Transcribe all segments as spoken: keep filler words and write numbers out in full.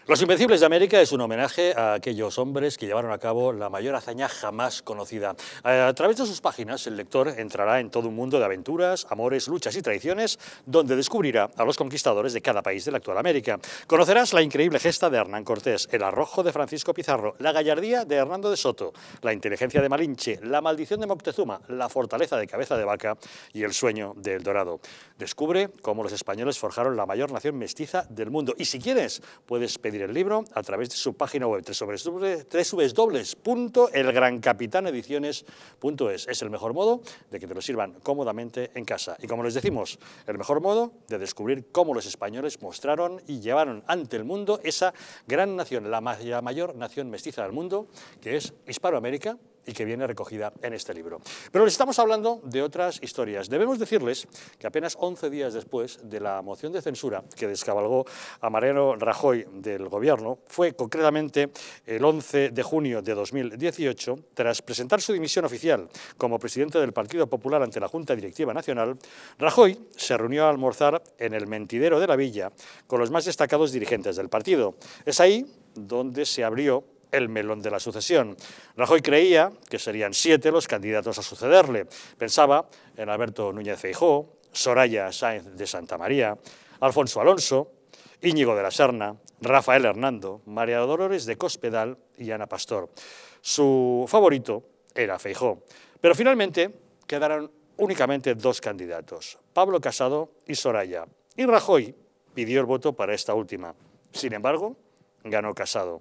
Los Invencibles de América es un homenaje a aquellos hombres que llevaron a cabo la mayor hazaña jamás conocida. A través de sus páginas, el lector entrará en todo un mundo de aventuras, amores, luchas y traiciones, donde descubrirá a los conquistadores de cada país de la actual América. Conocerás la increíble gesta de Hernán Cortés, el arrojo de Francisco Pizarro, la gallardía de Hernando de Soto, la inteligencia de Malinche, la maldición de Moctezuma, la fortaleza de Cabeza de Vaca y el sueño de El Dorado. Descubre cómo los españoles forjaron la mayor nación mestiza del mundo. Y si quieres, puedes pedir el libro a través de su página web doble u doble u doble u punto el gran capitán ediciones punto es. Es el mejor modo de que te lo sirvan cómodamente en casa. Y como les decimos, el mejor modo de descubrir cómo los españoles mostraron y llevaron ante el mundo esa gran nación, la mayor nación mestiza del mundo, que es Hispanoamérica, y que viene recogida en este libro. Pero les estamos hablando de otras historias. Debemos decirles que apenas once días después de la moción de censura que descabalgó a Mariano Rajoy del Gobierno, fue concretamente el once de junio de dos mil dieciocho, tras presentar su dimisión oficial como presidente del Partido Popular ante la Junta Directiva Nacional, Rajoy se reunió a almorzar en el Mentidero de la Villa con los más destacados dirigentes del partido. Es ahí donde se abrió el melón de la sucesión. Rajoy creía que serían siete los candidatos a sucederle. Pensaba en Alberto Núñez Feijóo, Soraya Sáenz de Santamaría, Alfonso Alonso, Íñigo de la Serna, Rafael Hernando, María Dolores de Cospedal y Ana Pastor. Su favorito era Feijóo, pero finalmente quedaron únicamente dos candidatos, Pablo Casado y Soraya, y Rajoy pidió el voto para esta última. Sin embargo, ganó Casado.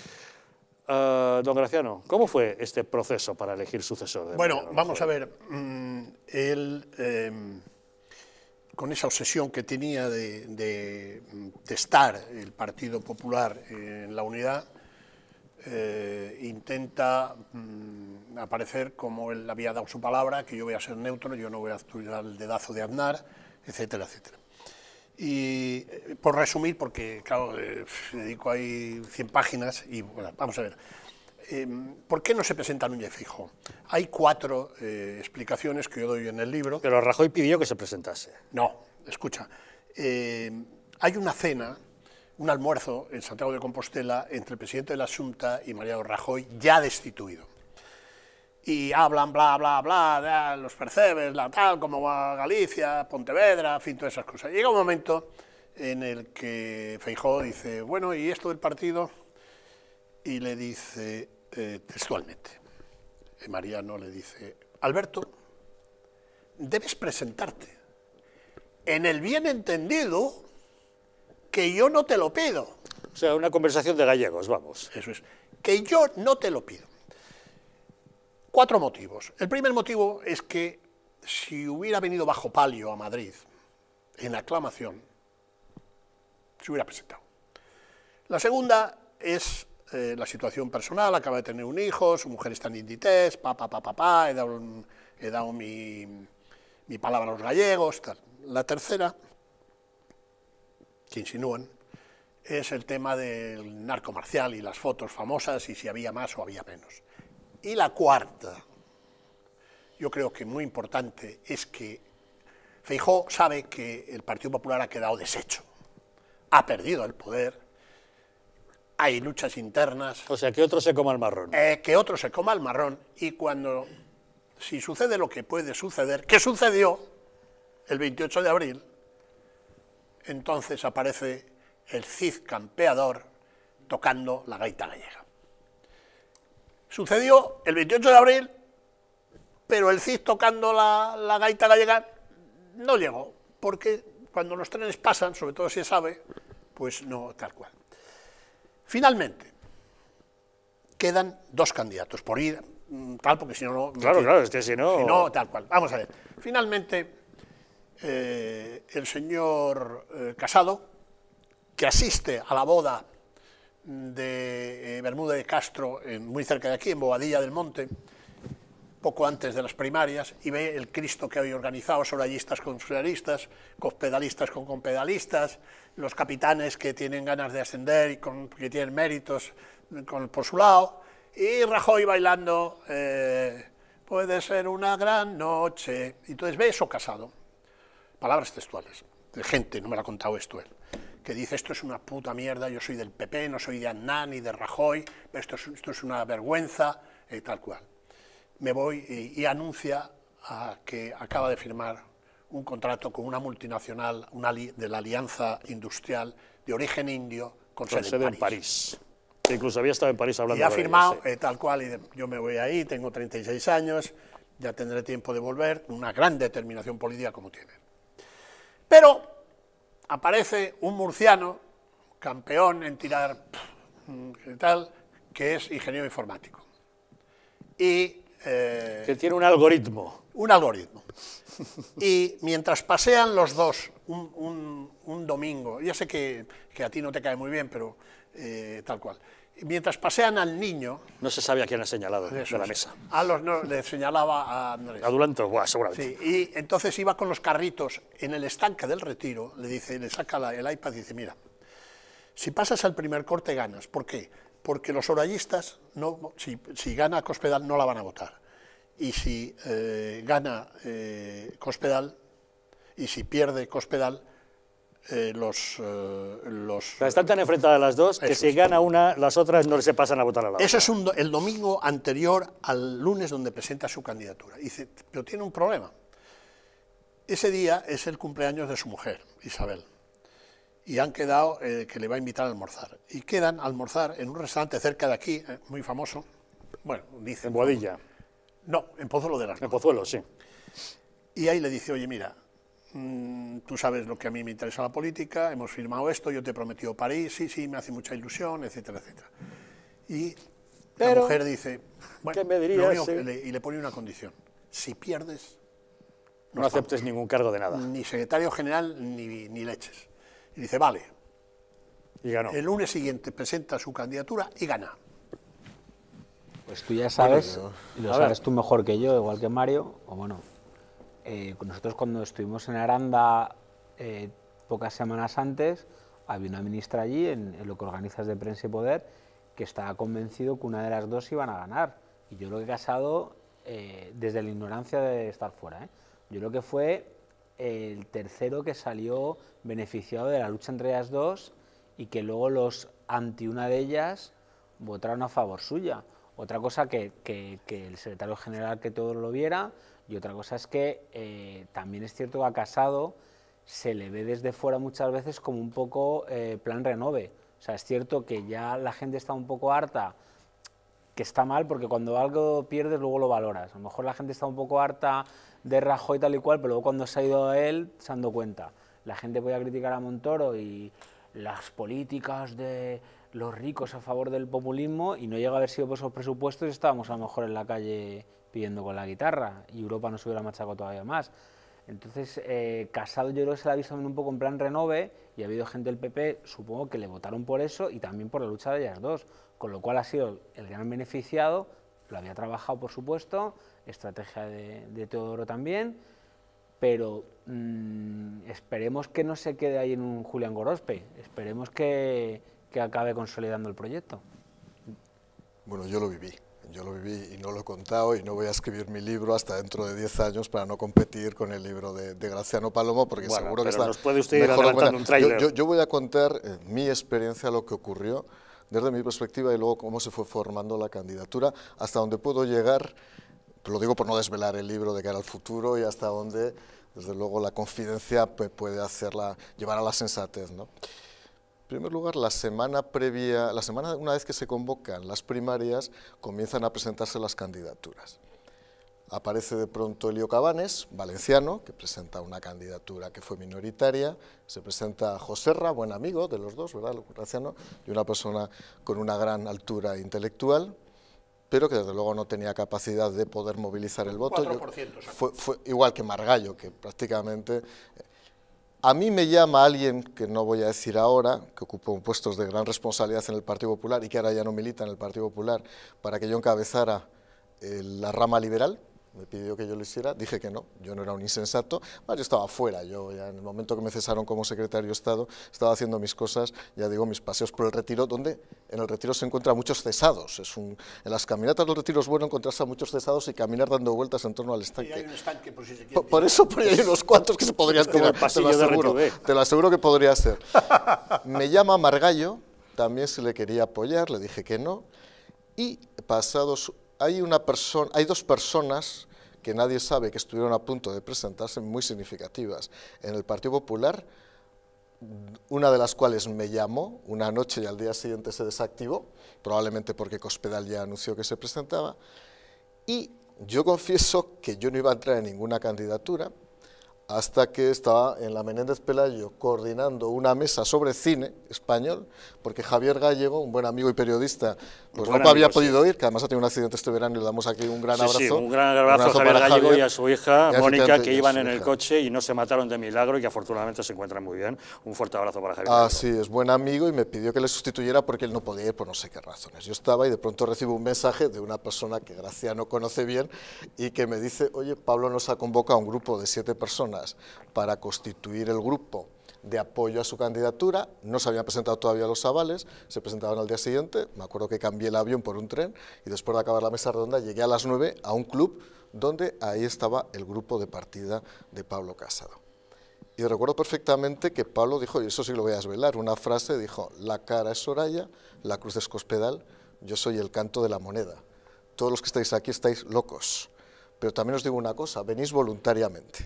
Uh, don Graciano, ¿cómo fue este proceso para elegir sucesor? De bueno, vamos a ver, mmm, él, eh, con esa obsesión que tenía de, de, de estar el Partido Popular en la unidad, eh, intenta mmm, aparecer como él había dado su palabra, que yo voy a ser neutro, yo no voy a actuar el dedazo de Aznar, etcétera, etcétera. Y por resumir, porque claro, eh, dedico ahí cien páginas y bueno, vamos a ver, eh, ¿por qué no se presenta Núñez Feijóo? Hay cuatro eh, explicaciones que yo doy en el libro. Pero Rajoy pidió que se presentase. No, escucha, eh, hay una cena, un almuerzo en Santiago de Compostela entre el presidente de la Xunta y Mariano Rajoy, ya destituido. Y hablan, bla, bla, bla, de los percebes, la tal, como va Galicia, Pontevedra, en fin, todas esas cosas. Llega un momento en el que Feijóo dice, bueno, ¿y esto del partido? Y le dice eh, textualmente, y Mariano le dice, Alberto, debes presentarte, en el bien entendido que yo no te lo pido. O sea, una conversación de gallegos, vamos. Eso es, que yo no te lo pido. Cuatro motivos. El primer motivo es que si hubiera venido bajo palio a Madrid en aclamación, se hubiera presentado. La segunda es eh, la situación personal, acaba de tener un hijo, su mujer está en Inditex, pa, pa, pa, pa, pa, he dado, un, he dado mi, mi palabra a los gallegos, tal. La tercera, que insinúan, es el tema del narco marcial y las fotos famosas y si había más o había menos. Y la cuarta, yo creo que muy importante, es que Feijóo sabe que el Partido Popular ha quedado deshecho, ha perdido el poder, hay luchas internas. O sea, que otro se coma el marrón. Eh, que otro se coma el marrón, y cuando, si sucede lo que puede suceder, que sucedió el veintiocho de abril, entonces aparece el Cid campeador tocando la gaita gallega. Sucedió el veintiocho de abril, pero el Cid tocando la, la gaita gallega no llegó, porque cuando los trenes pasan, sobre todo si se sabe, pues no tal cual. Finalmente, quedan dos candidatos, por ir tal, porque si no... no claro, no, claro, es que si no... Si no, tal cual. Vamos a ver. Finalmente, eh, el señor eh, Casado, que asiste a la boda de eh, Bermuda de Castro, en, muy cerca de aquí, en Bobadilla del Monte, poco antes de las primarias, y ve el Cristo que había organizado, sorayistas con sorayistas, cospedalistas con compedalistas, los capitanes que tienen ganas de ascender y con, que tienen méritos con, por su lado, y Rajoy bailando, eh, puede ser una gran noche. Y entonces ve eso Casado, palabras textuales, de gente, no me lo ha contado esto él, que dice esto es una puta mierda, yo soy del P P, no soy de Aznar ni de Rajoy, pero esto es, esto es una vergüenza, eh, tal cual. Me voy y, y anuncia a que acaba de firmar un contrato con una multinacional una de la Alianza Industrial de origen indio con, con sede, en París. París. Que incluso había estado en París hablando y ha de firmado, ello, sí. eh, tal cual, y de, yo me voy ahí, tengo treinta y seis años, ya tendré tiempo de volver, una gran determinación política como tiene. Pero aparece un murciano, campeón en tirar, pff, tal, que es ingeniero informático. Y, eh, que tiene un algoritmo. Un algoritmo. Y mientras pasean los dos un, un, un domingo, ya sé que, que a ti no te cae muy bien, pero eh, tal cual. Mientras pasean al niño... No se sabe a quién ha señalado de la mesa. A los, no, le señalaba a Andrés. A Dulanto, buah, seguramente. Sí, y entonces iba con los carritos en el estanque del Retiro, le dice, le saca la, el iPad y dice, mira, si pasas al primer corte ganas. ¿Por qué? Porque los orallistas, no, si, si gana Cospedal, no la van a votar. Y si eh, gana eh, Cospedal, y si pierde Cospedal, eh, los... Eh, los o sea, están tan enfrentadas las dos que si gana una, las otras no se pasan a votar a la otra. Eso es un, el domingo anterior al lunes donde presenta su candidatura. Y dice, pero tiene un problema. Ese día es el cumpleaños de su mujer, Isabel. Y han quedado eh, que le va a invitar a almorzar. Y quedan a almorzar en un restaurante cerca de aquí, eh, muy famoso. Bueno, dice... En Boadilla. No, en Pozuelo de las En Pozuelo, sí. Y ahí le dice, oye, mira, mmm, tú sabes lo que a mí me interesa la política, hemos firmado esto, yo te he prometido París, sí, sí, me hace mucha ilusión, etcétera, etcétera. Y Pero, la mujer dice, bueno, ¿qué me dirías? Lo Sí. que le, y le pone una condición, si pierdes... No, no aceptes ningún cargo de nada. Ni secretario general, ni, ni leches. Y dice, vale. Y ganó. El lunes siguiente presenta su candidatura y gana. Pues tú ya sabes, bueno, y lo sabes tú mejor que yo, igual que Mario, o bueno, eh, nosotros cuando estuvimos en Aranda eh, pocas semanas antes, había una ministra allí, en, en lo que organizas de Prensa y Poder, que estaba convencido que una de las dos iban a ganar. Y yo lo que he casado, eh, desde la ignorancia de estar fuera, ¿eh? Yo creo que fue el tercero que salió beneficiado de la lucha entre ellas dos y que luego los anti una de ellas votaron a favor suya. Otra cosa que, que, que el secretario general que todo lo viera, y otra cosa es que eh, también es cierto que a Casado se le ve desde fuera muchas veces como un poco eh, plan renove. O sea, es cierto que ya la gente está un poco harta, que está mal porque cuando algo pierdes luego lo valoras. A lo mejor la gente está un poco harta de Rajoy tal y cual, pero luego cuando se ha ido a él se han dado cuenta. La gente podía criticar a Montoro y las políticas de los ricos a favor del populismo y no llega a haber sido por esos presupuestos y estábamos a lo mejor en la calle pidiendo con la guitarra y Europa nos hubiera machacado todavía más. Entonces, eh, Casado yo creo que se la ha visto también un poco en plan renove y ha habido gente del P P, supongo que le votaron por eso y también por la lucha de ellas dos, con lo cual ha sido el gran beneficiado, lo había trabajado por supuesto, estrategia de, de Teodoro también, pero mmm, esperemos que no se quede ahí en un Julián Gorospe, esperemos que, que acabe consolidando el proyecto. Bueno, yo lo viví. Yo lo viví y no lo he contado y no voy a escribir mi libro hasta dentro de diez años para no competir con el libro de, de Graciano Palomo, porque bueno, seguro que está... nos puede usted ir adelantando un tráiler. Yo, yo, yo voy a contar eh, mi experiencia, lo que ocurrió desde mi perspectiva y luego cómo se fue formando la candidatura, hasta donde puedo llegar, lo digo por no desvelar el libro de cara al futuro y hasta donde, desde luego, la confidencia pues, puede hacerla, llevar a la sensatez, ¿no? En primer lugar, la semana previa, la semana una vez que se convocan las primarias, comienzan a presentarse las candidaturas. Aparece de pronto Elio Cabanes, valenciano, que presenta una candidatura que fue minoritaria, se presenta Joserra, buen amigo de los dos, ¿verdad?, valenciano, y una persona con una gran altura intelectual, pero que desde luego no tenía capacidad de poder movilizar el voto. cuatro por ciento, Yo, fue, fue igual que Margallo, que prácticamente... A mí me llama alguien, que no voy a decir ahora, que ocupó puestos de gran responsabilidad en el Partido Popular y que ahora ya no milita en el Partido Popular, para que yo encabezara eh, la rama liberal, me pidió que yo lo hiciera, dije que no, yo no era un insensato, bueno, yo estaba fuera, yo ya en el momento que me cesaron como secretario de Estado, estaba haciendo mis cosas, ya digo, mis paseos por el Retiro, donde en el Retiro se encuentran muchos cesados, es un, en las caminatas del Retiro es bueno encontrarse a muchos cesados y caminar dando vueltas en torno al estanque. Y hay un estanque, por si se quiere Por, por eso por ahí hay unos cuantos que se podrían como tirar, el pasillo te lo de aseguro, Retubé. te lo aseguro que podría ser. Me llama Margallo, también se le quería apoyar, le dije que no, y pasados, hay, una persona, hay dos personas que nadie sabe que estuvieron a punto de presentarse, muy significativas en el Partido Popular, una de las cuales me llamó una noche y al día siguiente se desactivó, probablemente porque Cospedal ya anunció que se presentaba, y yo confieso que yo no iba a entrar en ninguna candidatura, hasta que estaba en la Menéndez Pelayo coordinando una mesa sobre cine español, porque Javier Gallego, un buen amigo y periodista, pues Buen no había amigo, podido sí. ir, que además ha tenido un accidente este verano y le damos aquí un gran Sí, abrazo. sí, un gran abrazo, a Javier para Gallego Javier. y a su hija, Y Mónica, efectivamente, que y a iban su en el hija. coche y no se mataron de milagro y que afortunadamente se encuentran muy bien. Un fuerte abrazo para Javier Gallego. Ah, sí, es buen amigo y me pidió que le sustituyera porque él no podía ir por no sé qué razones. Yo estaba y de pronto recibo un mensaje de una persona que Graciano conoce bien y que me dice, oye, Pablo nos ha convocado a un grupo de siete personas para constituir el grupo de apoyo a su candidatura, no se habían presentado todavía los avales, se presentaban al día siguiente, me acuerdo que cambié el avión por un tren y después de acabar la mesa redonda llegué a las nueve a un club donde ahí estaba el grupo de partida de Pablo Casado. Y recuerdo perfectamente que Pablo dijo, y eso sí lo voy a desvelar, una frase, dijo, la cara es Soraya, la cruz es Cospedal, yo soy el canto de la moneda. Todos los que estáis aquí estáis locos, pero también os digo una cosa, venís voluntariamente.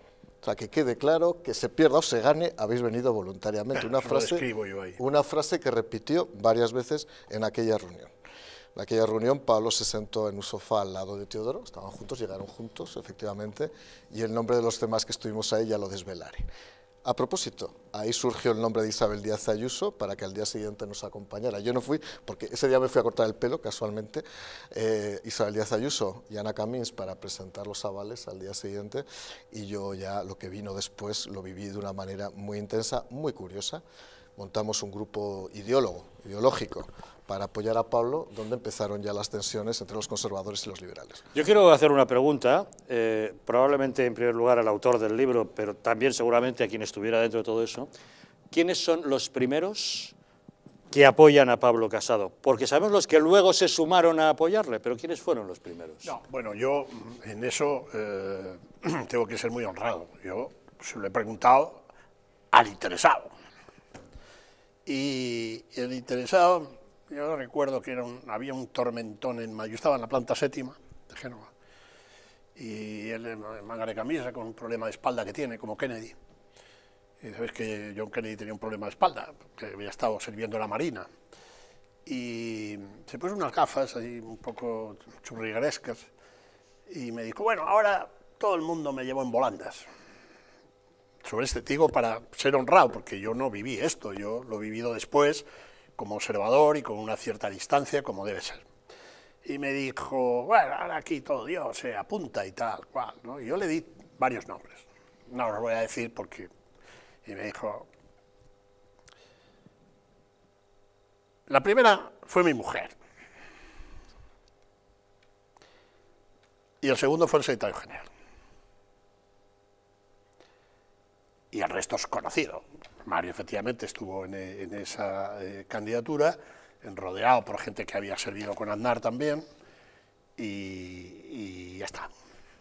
O sea, que quede claro, que se pierda o se gane, habéis venido voluntariamente. Una Eso lo frase, escribo yo ahí. una frase que repitió varias veces en aquella reunión. En aquella reunión Pablo se sentó en un sofá al lado de Teodoro, estaban juntos, llegaron juntos, efectivamente, y el nombre de los demás que estuvimos ahí ya lo desvelaré. A propósito, ahí surgió el nombre de Isabel Díaz Ayuso para que al día siguiente nos acompañara. Yo no fui, porque ese día me fui a cortar el pelo, casualmente, eh, Isabel Díaz Ayuso y Ana Camins para presentar los avales al día siguiente, y yo ya lo que vino después lo viví de una manera muy intensa, muy curiosa. Montamos un grupo ideólogo, ideológico, para apoyar a Pablo, donde empezaron ya las tensiones entre los conservadores y los liberales. Yo quiero hacer una pregunta, eh, probablemente en primer lugar al autor del libro, pero también seguramente a quien estuviera dentro de todo eso. ¿Quiénes son los primeros que apoyan a Pablo Casado? Porque sabemos los que luego se sumaron a apoyarle, pero ¿quiénes fueron los primeros? No, bueno, yo en eso eh, tengo que ser muy honrado. Yo se lo he preguntado al interesado. Y el interesado, yo recuerdo que era un, había un tormentón en mayo, yo estaba en la planta séptima de Génova, y él en manga de camisa con un problema de espalda que tiene, como Kennedy. Y sabes que John Kennedy tenía un problema de espalda, que había estado sirviendo en la Marina. Y se puso unas gafas ahí un poco churriguerescas y me dijo, bueno, ahora todo el mundo me llevó en volandas. Sobre este digo para ser honrado, porque yo no viví esto, yo lo he vivido después como observador y con una cierta distancia, como debe ser. Y me dijo, bueno, ahora aquí todo Dios se apunta y tal, cual, ¿no? Y yo le di varios nombres, no los voy a decir porque... Y me dijo, la primera fue mi mujer, y el segundo fue el secretario general. Y el resto es conocido. Mario efectivamente estuvo en, en esa eh, candidatura, rodeado por gente que había servido con Aznar también, y, y ya está.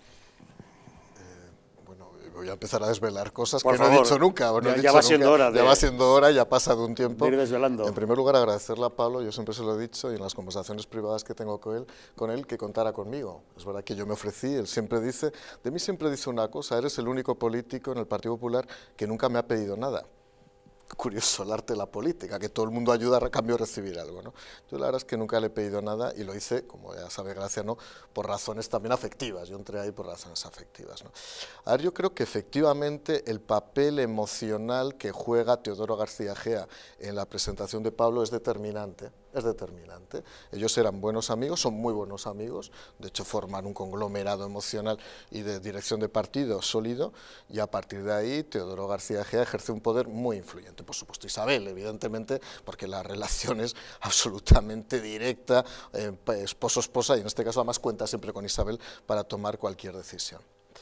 Bueno, voy a empezar a desvelar cosas Por que favor, no he dicho nunca. No ya, he ya dicho va siendo nunca. hora. De, ya va siendo hora, ya ha pasado un tiempo. de ir desvelando. En primer lugar, agradecerle a Pablo, yo siempre se lo he dicho, y en las conversaciones privadas que tengo con él, con él, que contara conmigo. Es verdad que yo me ofrecí, él siempre dice, de mí siempre dice una cosa, eres el único político en el Partido Popular que nunca me ha pedido nada. Curioso el arte de la política, que todo el mundo ayuda a cambio de recibir algo, ¿no? Yo la verdad es que nunca le he pedido nada y lo hice, como ya sabe Graciano, por razones también afectivas. Yo entré ahí por razones afectivas, ¿no? A ver, yo creo que efectivamente el papel emocional que juega Teodoro García Gea en la presentación de Pablo es determinante. es determinante. Ellos eran buenos amigos, son muy buenos amigos, de hecho forman un conglomerado emocional y de dirección de partido sólido, y a partir de ahí Teodoro García Egea ejerce un poder muy influyente. Por supuesto Isabel, evidentemente, porque la relación es absolutamente directa, eh, esposo-esposa, y en este caso además cuenta siempre con Isabel para tomar cualquier decisión.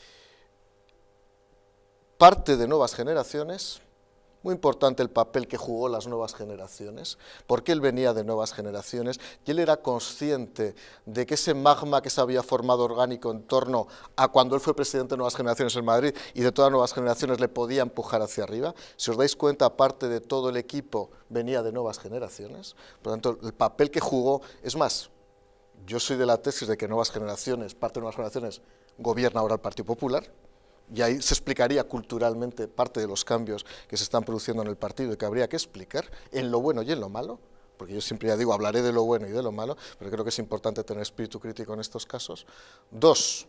Parte de Nuevas Generaciones. Muy importante el papel que jugó las nuevas generaciones, porque él venía de nuevas generaciones y él era consciente de que ese magma que se había formado orgánico en torno a cuando él fue presidente de Nuevas Generaciones en Madrid y de todas nuevas generaciones le podía empujar hacia arriba. Si os dais cuenta, parte de todo el equipo venía de nuevas generaciones, por lo tanto el papel que jugó, es más, yo soy de la tesis de que nuevas generaciones, parte de nuevas generaciones, gobierna ahora el Partido Popular, y ahí se explicaría culturalmente parte de los cambios que se están produciendo en el partido y que habría que explicar en lo bueno y en lo malo, porque yo siempre ya digo, hablaré de lo bueno y de lo malo, pero creo que es importante tener espíritu crítico en estos casos. Dos,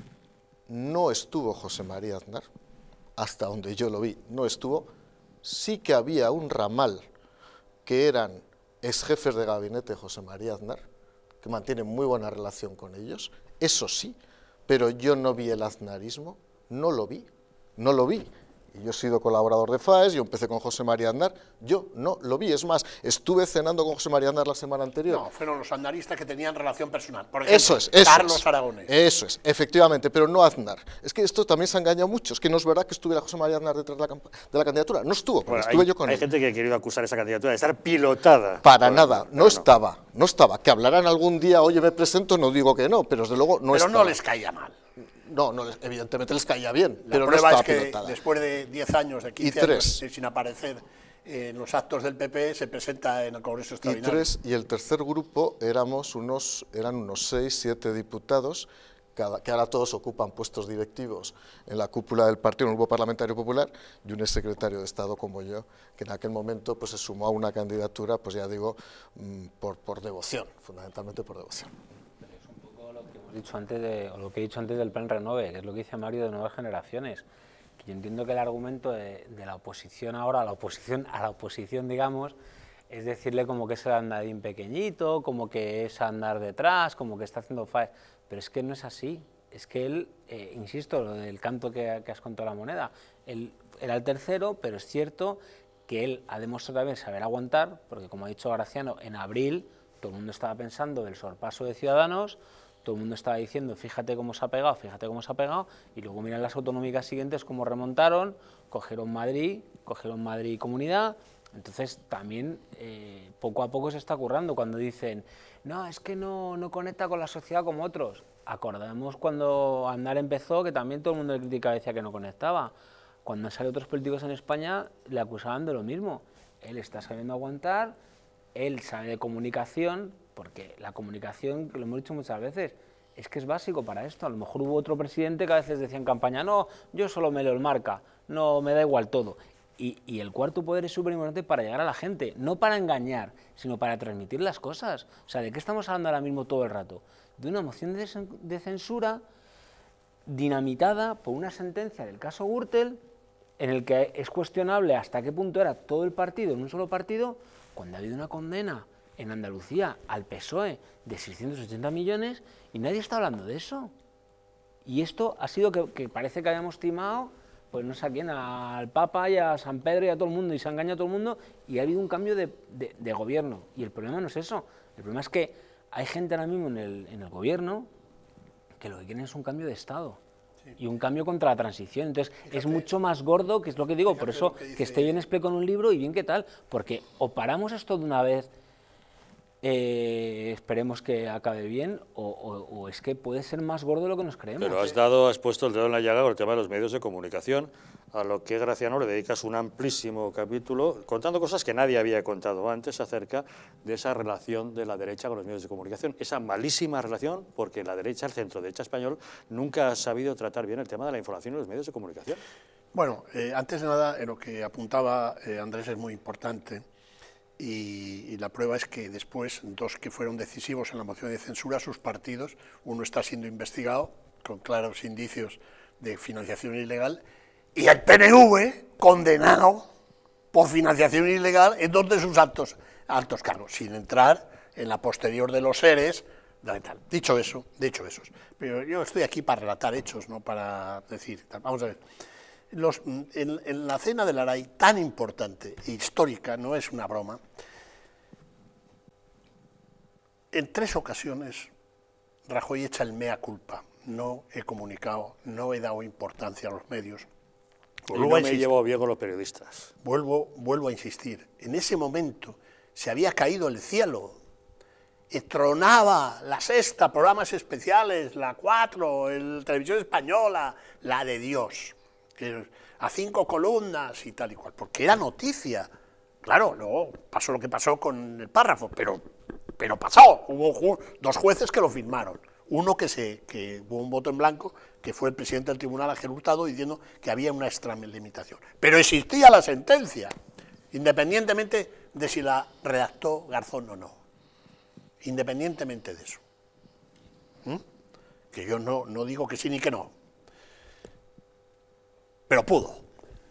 no estuvo José María Aznar, hasta donde yo lo vi, no estuvo. Sí que había un ramal que eran ex jefes de gabinete de José María Aznar, que mantienen muy buena relación con ellos, eso sí, pero yo no vi el aznarismo. No lo vi, no lo vi. Y yo he sido colaborador de FAES, yo empecé con José María Aznar, yo no lo vi. Es más, estuve cenando con José María Aznar la semana anterior. No, fueron los aznaristas que tenían relación personal. Por ejemplo, eso es, eso Carlos es, Aragonés. Eso es, efectivamente, pero no Aznar. Es que esto también se ha engañado mucho. Es que no es verdad que estuviera José María Aznar detrás de la, de la candidatura. No estuvo, porque bueno, estuve hay, yo con hay él. Hay gente que ha querido acusar esa candidatura de estar pilotada. Para por nada, Aznar, no estaba, no. no estaba. Que hablarán algún día, oye, me presento, no digo que no, pero desde luego no pero estaba. no les caía mal. No, no, evidentemente les caía bien, La pero no prueba estaba es que pilotada. después de diez años, de quince Y tres. años sin aparecer en los actos del P P, se presenta en el Congreso Y Extraordinario. tres, y el tercer grupo éramos unos, eran unos seis, siete diputados, cada, que ahora todos ocupan puestos directivos en la cúpula del partido, en el Grupo Parlamentario Popular, y un exsecretario de Estado como yo, que en aquel momento pues, se sumó a una candidatura, pues ya digo, por, por devoción, fundamentalmente por devoción. Dicho antes de, o lo que he dicho antes del plan Renove, que es lo que dice Mario de Nuevas Generaciones, que yo entiendo que el argumento de, de la oposición ahora, a la oposición, a la oposición digamos, es decirle como que es el andadín pequeñito, como que es andar detrás, como que está haciendo faes, pero es que no es así, es que él, eh, insisto, lo del canto que, que has contado la moneda, él era el tercero, pero es cierto que él ha demostrado también saber aguantar, porque como ha dicho Graciano, en abril todo el mundo estaba pensando del sorpaso de Ciudadanos, todo el mundo estaba diciendo, fíjate cómo se ha pegado, fíjate cómo se ha pegado, y luego miran las autonómicas siguientes cómo remontaron, cogieron Madrid, cogieron Madrid y Comunidad, entonces también eh, poco a poco se está currando cuando dicen, no, es que no, no conecta con la sociedad como otros. Acordamos cuando Aznar empezó, que también todo el mundo le criticaba y decía que no conectaba. Cuando salen otros políticos en España, le acusaban de lo mismo. Él está sabiendo aguantar, él sabe de comunicación, porque la comunicación, que lo hemos dicho muchas veces, es que es básico para esto. A lo mejor hubo otro presidente que a veces decía en campaña, no, yo solo me leo el Marca, no, me da igual todo. Y, y el cuarto poder es súper importante para llegar a la gente, no para engañar, sino para transmitir las cosas. O sea, ¿de qué estamos hablando ahora mismo todo el rato? De una moción de, de censura dinamitada por una sentencia del caso Gürtel, en el que es cuestionable hasta qué punto era todo el partido en un solo partido, cuando ha habido una condena en Andalucía al P S O E de seiscientos ochenta millones y nadie está hablando de eso. Y esto ha sido que, que parece que habíamos timado, pues no sé a quién, al Papa y a San Pedro y a todo el mundo, y se ha engañado a todo el mundo, y ha habido un cambio de, de, de gobierno. Y el problema no es eso, el problema es que hay gente ahora mismo en el, en el gobierno que lo que quieren es un cambio de Estado. Sí. Y un cambio contra la transición. Entonces, fíjate, es mucho más gordo, que es lo que digo, por eso que, dice... que esté bien explicado en un libro y bien qué tal, porque o paramos esto de una vez, eh, esperemos que acabe bien, o, o, o es que puede ser más gordo de lo que nos creemos. Pero has dado, has puesto el dedo en la llaga con el tema de los medios de comunicación, a lo que, Graciano, le dedicas un amplísimo capítulo, contando cosas que nadie había contado antes acerca de esa relación de la derecha con los medios de comunicación, esa malísima relación, porque la derecha, el centro derecha español, nunca ha sabido tratar bien el tema de la información en los medios de comunicación. Bueno, eh, antes de nada, en lo que apuntaba eh, Andrés es muy importante, y, y la prueba es que después, dos que fueron decisivos en la moción de censura, sus partidos, uno está siendo investigado con claros indicios de financiación ilegal, y el P N V condenado por financiación ilegal en dos de sus altos, altos cargos, sin entrar en la posterior de los seres. Tal. Dicho eso, dicho eso, pero yo estoy aquí para relatar hechos, no para decir. Tal. Vamos a ver. Los, en, en la cena del Aray, tan importante e histórica, no es una broma, en tres ocasiones Rajoy echa el mea culpa. No he comunicado, no he dado importancia a los medios. Y no me llevo bien con los periodistas. Vuelvo, vuelvo a insistir. En ese momento se había caído el cielo. Y tronaba la Sexta, programas especiales, la Cuatro, el Televisión Española, la de Dios, que a cinco columnas y tal y cual, porque era noticia. Claro, luego pasó lo que pasó con el párrafo, pero, pero pasó. Hubo ju dos jueces que lo firmaron. Uno que, se, que hubo un voto en blanco, que fue el presidente del tribunal, Ángel Hurtado, diciendo que había una extralimitación. Pero existía la sentencia, independientemente de si la redactó Garzón o no. Independientemente de eso. ¿Mm? Que yo no, no digo que sí ni que no. Pero pudo.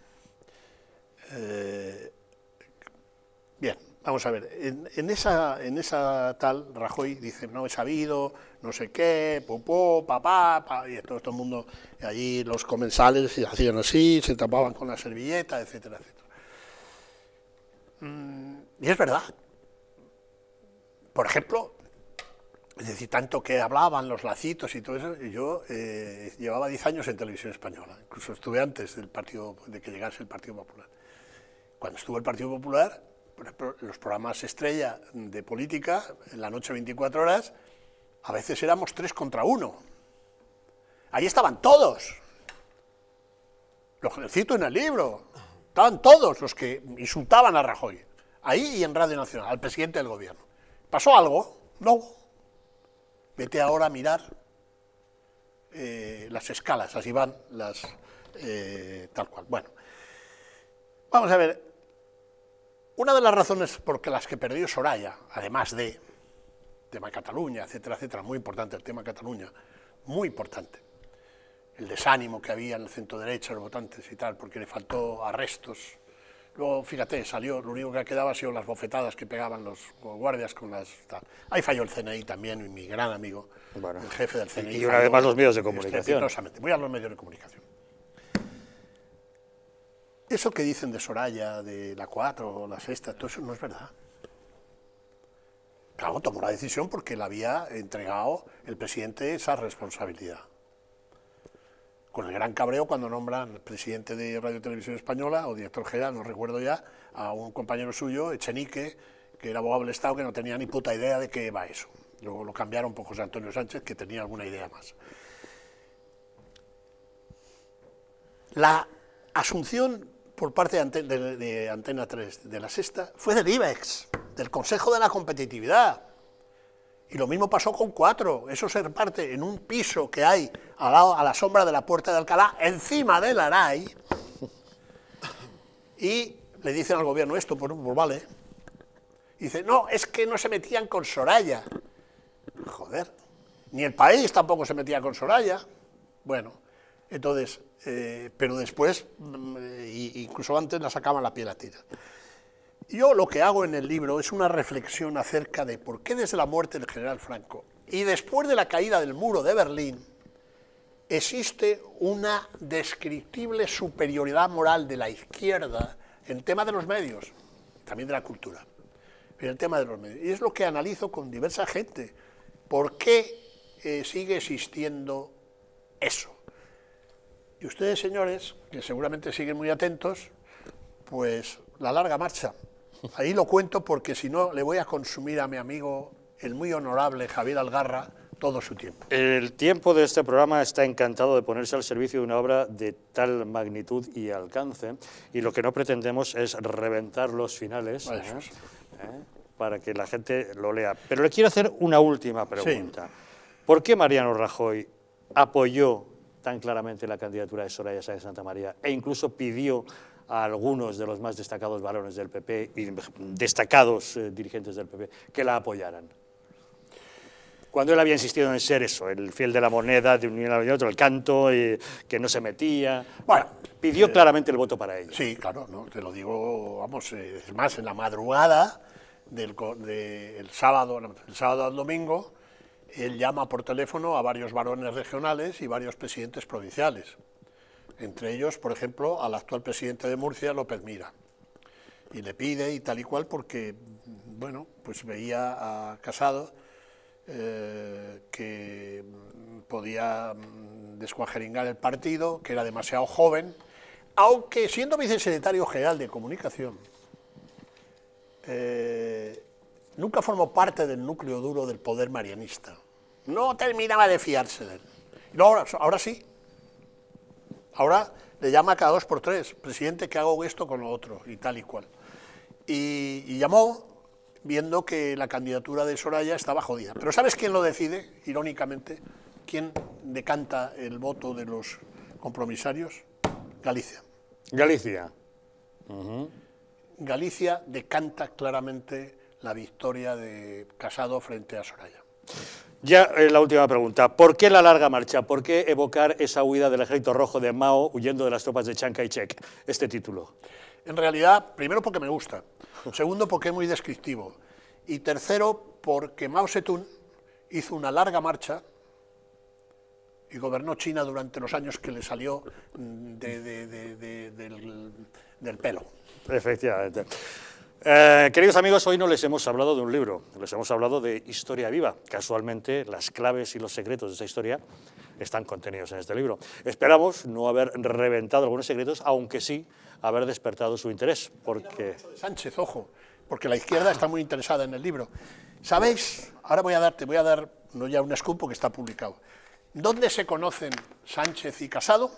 Eh, bien, vamos a ver. En, en, esa, en esa tal, Rajoy dice, no he sabido, no sé qué, popó, papá, pa, y todo, todo el mundo, allí los comensales se hacían así, se tapaban con la servilleta, etcétera, etcétera. Mm, y es verdad. Por ejemplo, es decir, tanto que hablaban los lacitos y todo eso, y yo eh, llevaba diez años en Televisión Española, incluso estuve antes del partido, de que llegase el Partido Popular. Cuando estuvo el Partido Popular, por ejemplo, los programas estrella de política, en la noche veinticuatro horas, a veces éramos tres contra uno. Ahí estaban todos. Los cito en el libro. Estaban todos los que insultaban a Rajoy. Ahí y en Radio Nacional, al presidente del gobierno. ¿Pasó algo? No. Vete ahora a mirar eh, las escalas, así van las eh, tal cual. Bueno, vamos a ver. Una de las razones por las que perdió Soraya, además de tema Cataluña, etcétera, etcétera, muy importante el tema Cataluña, muy importante. El desánimo que había en el centro derecha, los votantes y tal, porque le faltó arrestos. Luego, fíjate, salió, lo único que quedaba ha sido las bofetadas que pegaban los guardias con las... Tal. Ahí falló el C N I también, y mi gran amigo, bueno, el jefe del C N I. Y una vez más los medios de comunicación. Voy a los medios de comunicación. Eso que dicen de Soraya, de la Cuatro, la Sexta, todo eso no es verdad. Claro, tomó la decisión porque le había entregado el presidente esa responsabilidad. Con el gran cabreo cuando nombran presidente de Radio Televisión Española, o director general, no recuerdo ya, a un compañero suyo, Echenique, que era abogado del Estado, que no tenía ni puta idea de qué iba eso. Luego lo cambiaron por José Antonio Sánchez, que tenía alguna idea más. La asunción por parte de, Antena, de, de Antena tres, de la Sexta, fue del IBEX, del Consejo de la Competitividad. Y lo mismo pasó con Cuatro, eso se reparte en un piso que hay al lado, a la sombra de la Puerta de Alcalá, encima del Aray, y le dicen al gobierno esto, pues, pues vale. Y dice, no, es que no se metían con Soraya. Joder, ni el país tampoco se metía con Soraya. Bueno, entonces, eh, pero después, eh, incluso antes la sacaban la piel a tiras. Yo lo que hago en el libro es una reflexión acerca de por qué desde la muerte del general Franco y después de la caída del muro de Berlín existe una descriptible superioridad moral de la izquierda en el tema de los medios, también de la cultura, en el tema de los medios. Y es lo que analizo con diversa gente. ¿Por qué eh, sigue existiendo eso? Y ustedes, señores, que seguramente siguen muy atentos, pues la larga marcha. Ahí lo cuento porque si no le voy a consumir a mi amigo, el muy honorable Javier Algarra, todo su tiempo. El tiempo de este programa está encantado de ponerse al servicio de una obra de tal magnitud y alcance, y lo que no pretendemos es reventar los finales, ¿eh? ¿Eh? para que la gente lo lea. Pero le quiero hacer una última pregunta. Sí. ¿Por qué Mariano Rajoy apoyó tan claramente la candidatura de Soraya Sáenz de Santamaría e incluso pidió a algunos de los más destacados varones del P P y destacados eh, dirigentes del P P que la apoyaran? cuando él había insistido en ser eso, el fiel de la moneda, de un y otro, el canto, y que no se metía. Bueno, pidió eh, claramente el voto para ello. Sí, claro, no, te lo digo, vamos, eh, es más, en la madrugada del de, el sábado, el sábado al domingo, él llama por teléfono a varios varones regionales y varios presidentes provinciales. Entre ellos, por ejemplo, al actual presidente de Murcia, López Mira. Y le pide y tal y cual porque, bueno, pues veía a Casado eh, que podía descuajeringar el partido, que era demasiado joven, aunque siendo vicesecretario general de Comunicación, eh, nunca formó parte del núcleo duro del poder marianista. No terminaba de fiarse de él. Y ahora, ahora sí. Ahora le llama cada dos por tres, presidente, que hago esto con lo otro, y tal y cual. Y, y llamó viendo que la candidatura de Soraya estaba jodida. Pero ¿sabes quién lo decide, irónicamente? ¿Quién decanta el voto de los compromisarios? Galicia. Galicia. Uh-huh. Galicia decanta claramente la victoria de Casado frente a Soraya. Ya eh, la última pregunta, ¿por qué la larga marcha? ¿Por qué evocar esa huida del ejército rojo de Mao huyendo de las tropas de Chiang Kai-shek? Este título. En realidad, primero porque me gusta, segundo porque es muy descriptivo y tercero porque Mao Zedong hizo una larga marcha y gobernó China durante los años que le salió de, de, de, de, del, del pelo. Efectivamente. Eh, queridos amigos, hoy no les hemos hablado de un libro, les hemos hablado de Historia Viva. Casualmente, las claves y los secretos de esta historia están contenidos en este libro. Esperamos no haber reventado algunos secretos, aunque sí haber despertado su interés, porque... Sánchez, ojo, porque la izquierda está muy interesada en el libro. ¿Sabéis? Ahora voy a dar, te voy a dar, no ya un scoop porque está publicado. ¿Dónde se conocen Sánchez y Casado?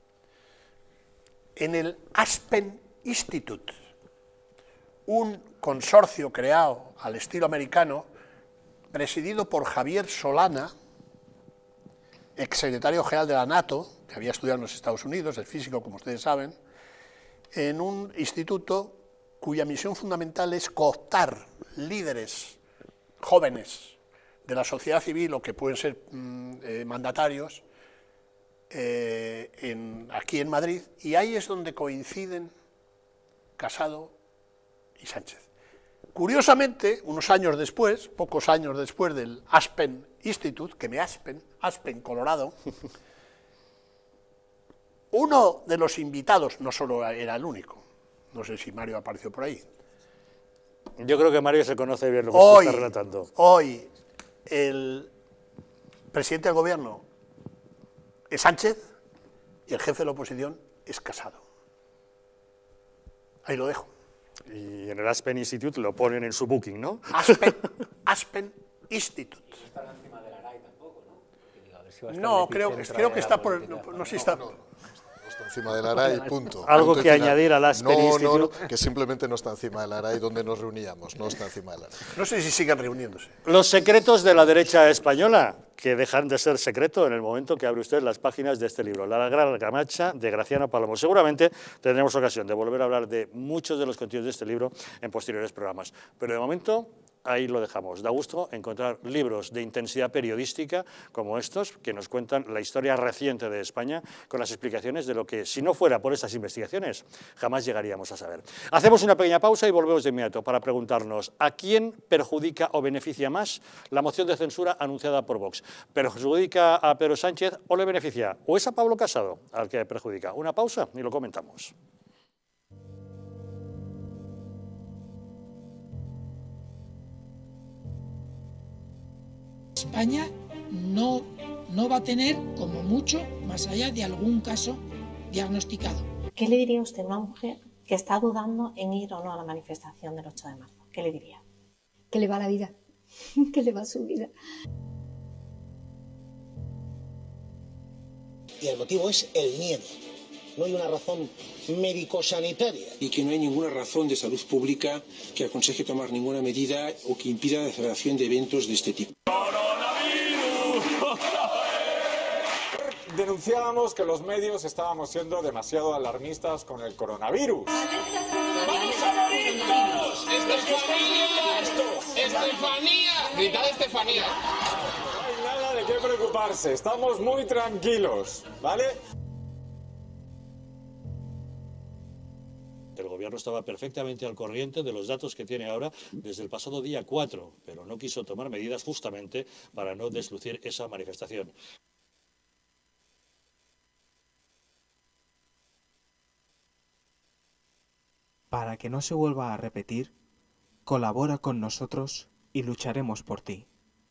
En el Aspen Institute, un consorcio creado al estilo americano, presidido por Javier Solana, exsecretario general de la NATO, que había estudiado en los Estados Unidos, el físico, como ustedes saben, en un instituto cuya misión fundamental es cooptar líderes jóvenes de la sociedad civil o que pueden ser mm, eh, mandatarios eh, en, aquí en Madrid, y ahí es donde coinciden Casado y Sánchez. Curiosamente, unos años después, pocos años después del Aspen Institute, que me Aspen, Aspen, Colorado, uno de los invitados, no solo era el único, no sé si Mario apareció por ahí. Yo creo que Mario se conoce bien lo que hoy, usted está relatando. Hoy el presidente del gobierno es Sánchez y el jefe de la oposición es Casado. Ahí lo dejo. Y en el Aspen Institute lo ponen en su booking, ¿no? Aspen, Aspen Institute. No estará encima de la R A I tampoco, ¿no? Porque, digo, a ver si va a estar No, el creo, epicentro creo de que la está por... política. No, no sé si está... No, no, no está encima del Aray, punto. ¿Algo Punto que final. añadir al Aspen no, Institute? No, no, que simplemente no está encima del Aray donde nos reuníamos, no está encima del Aray. No sé si siguen reuniéndose. Los secretos de la derecha española, que dejan de ser secreto en el momento que abre usted las páginas de este libro, La gran marcha de Graciano Palomo. Seguramente tendremos ocasión de volver a hablar de muchos de los contenidos de este libro en posteriores programas, pero de momento ahí lo dejamos. Da gusto encontrar libros de intensidad periodística como estos, que nos cuentan la historia reciente de España, con las explicaciones de lo que, si no fuera por estas investigaciones, jamás llegaríamos a saber. Hacemos una pequeña pausa y volvemos de inmediato para preguntarnos ¿a quién perjudica o beneficia más la moción de censura anunciada por Vox? ¿Perjudica a Pedro Sánchez o le beneficia? ¿O es a Pablo Casado al que perjudica? Una pausa y lo comentamos. España no, no va a tener, como mucho, más allá de algún caso diagnosticado. ¿Qué le diría usted a una mujer que está dudando en ir o no a la manifestación del ocho de marzo? ¿Qué le diría? Que le va la vida, que le va su vida. Y el motivo es el miedo. No hay una razón médico-sanitaria. Y que no hay ninguna razón de salud pública que aconseje tomar ninguna medida o que impida la celebración de eventos de este tipo. Denunciábamos que los medios estábamos siendo demasiado alarmistas con el coronavirus. ¡Vamos a morir todos! ¡Estefanía! ¡Estefanía! Gritad Estefanía. No hay nada de qué preocuparse, estamos muy tranquilos, ¿vale? El gobierno estaba perfectamente al corriente de los datos que tiene ahora desde el pasado día cuatro, pero no quiso tomar medidas justamente para no deslucir esa manifestación. Para que no se vuelva a repetir, colabora con nosotros y lucharemos por ti.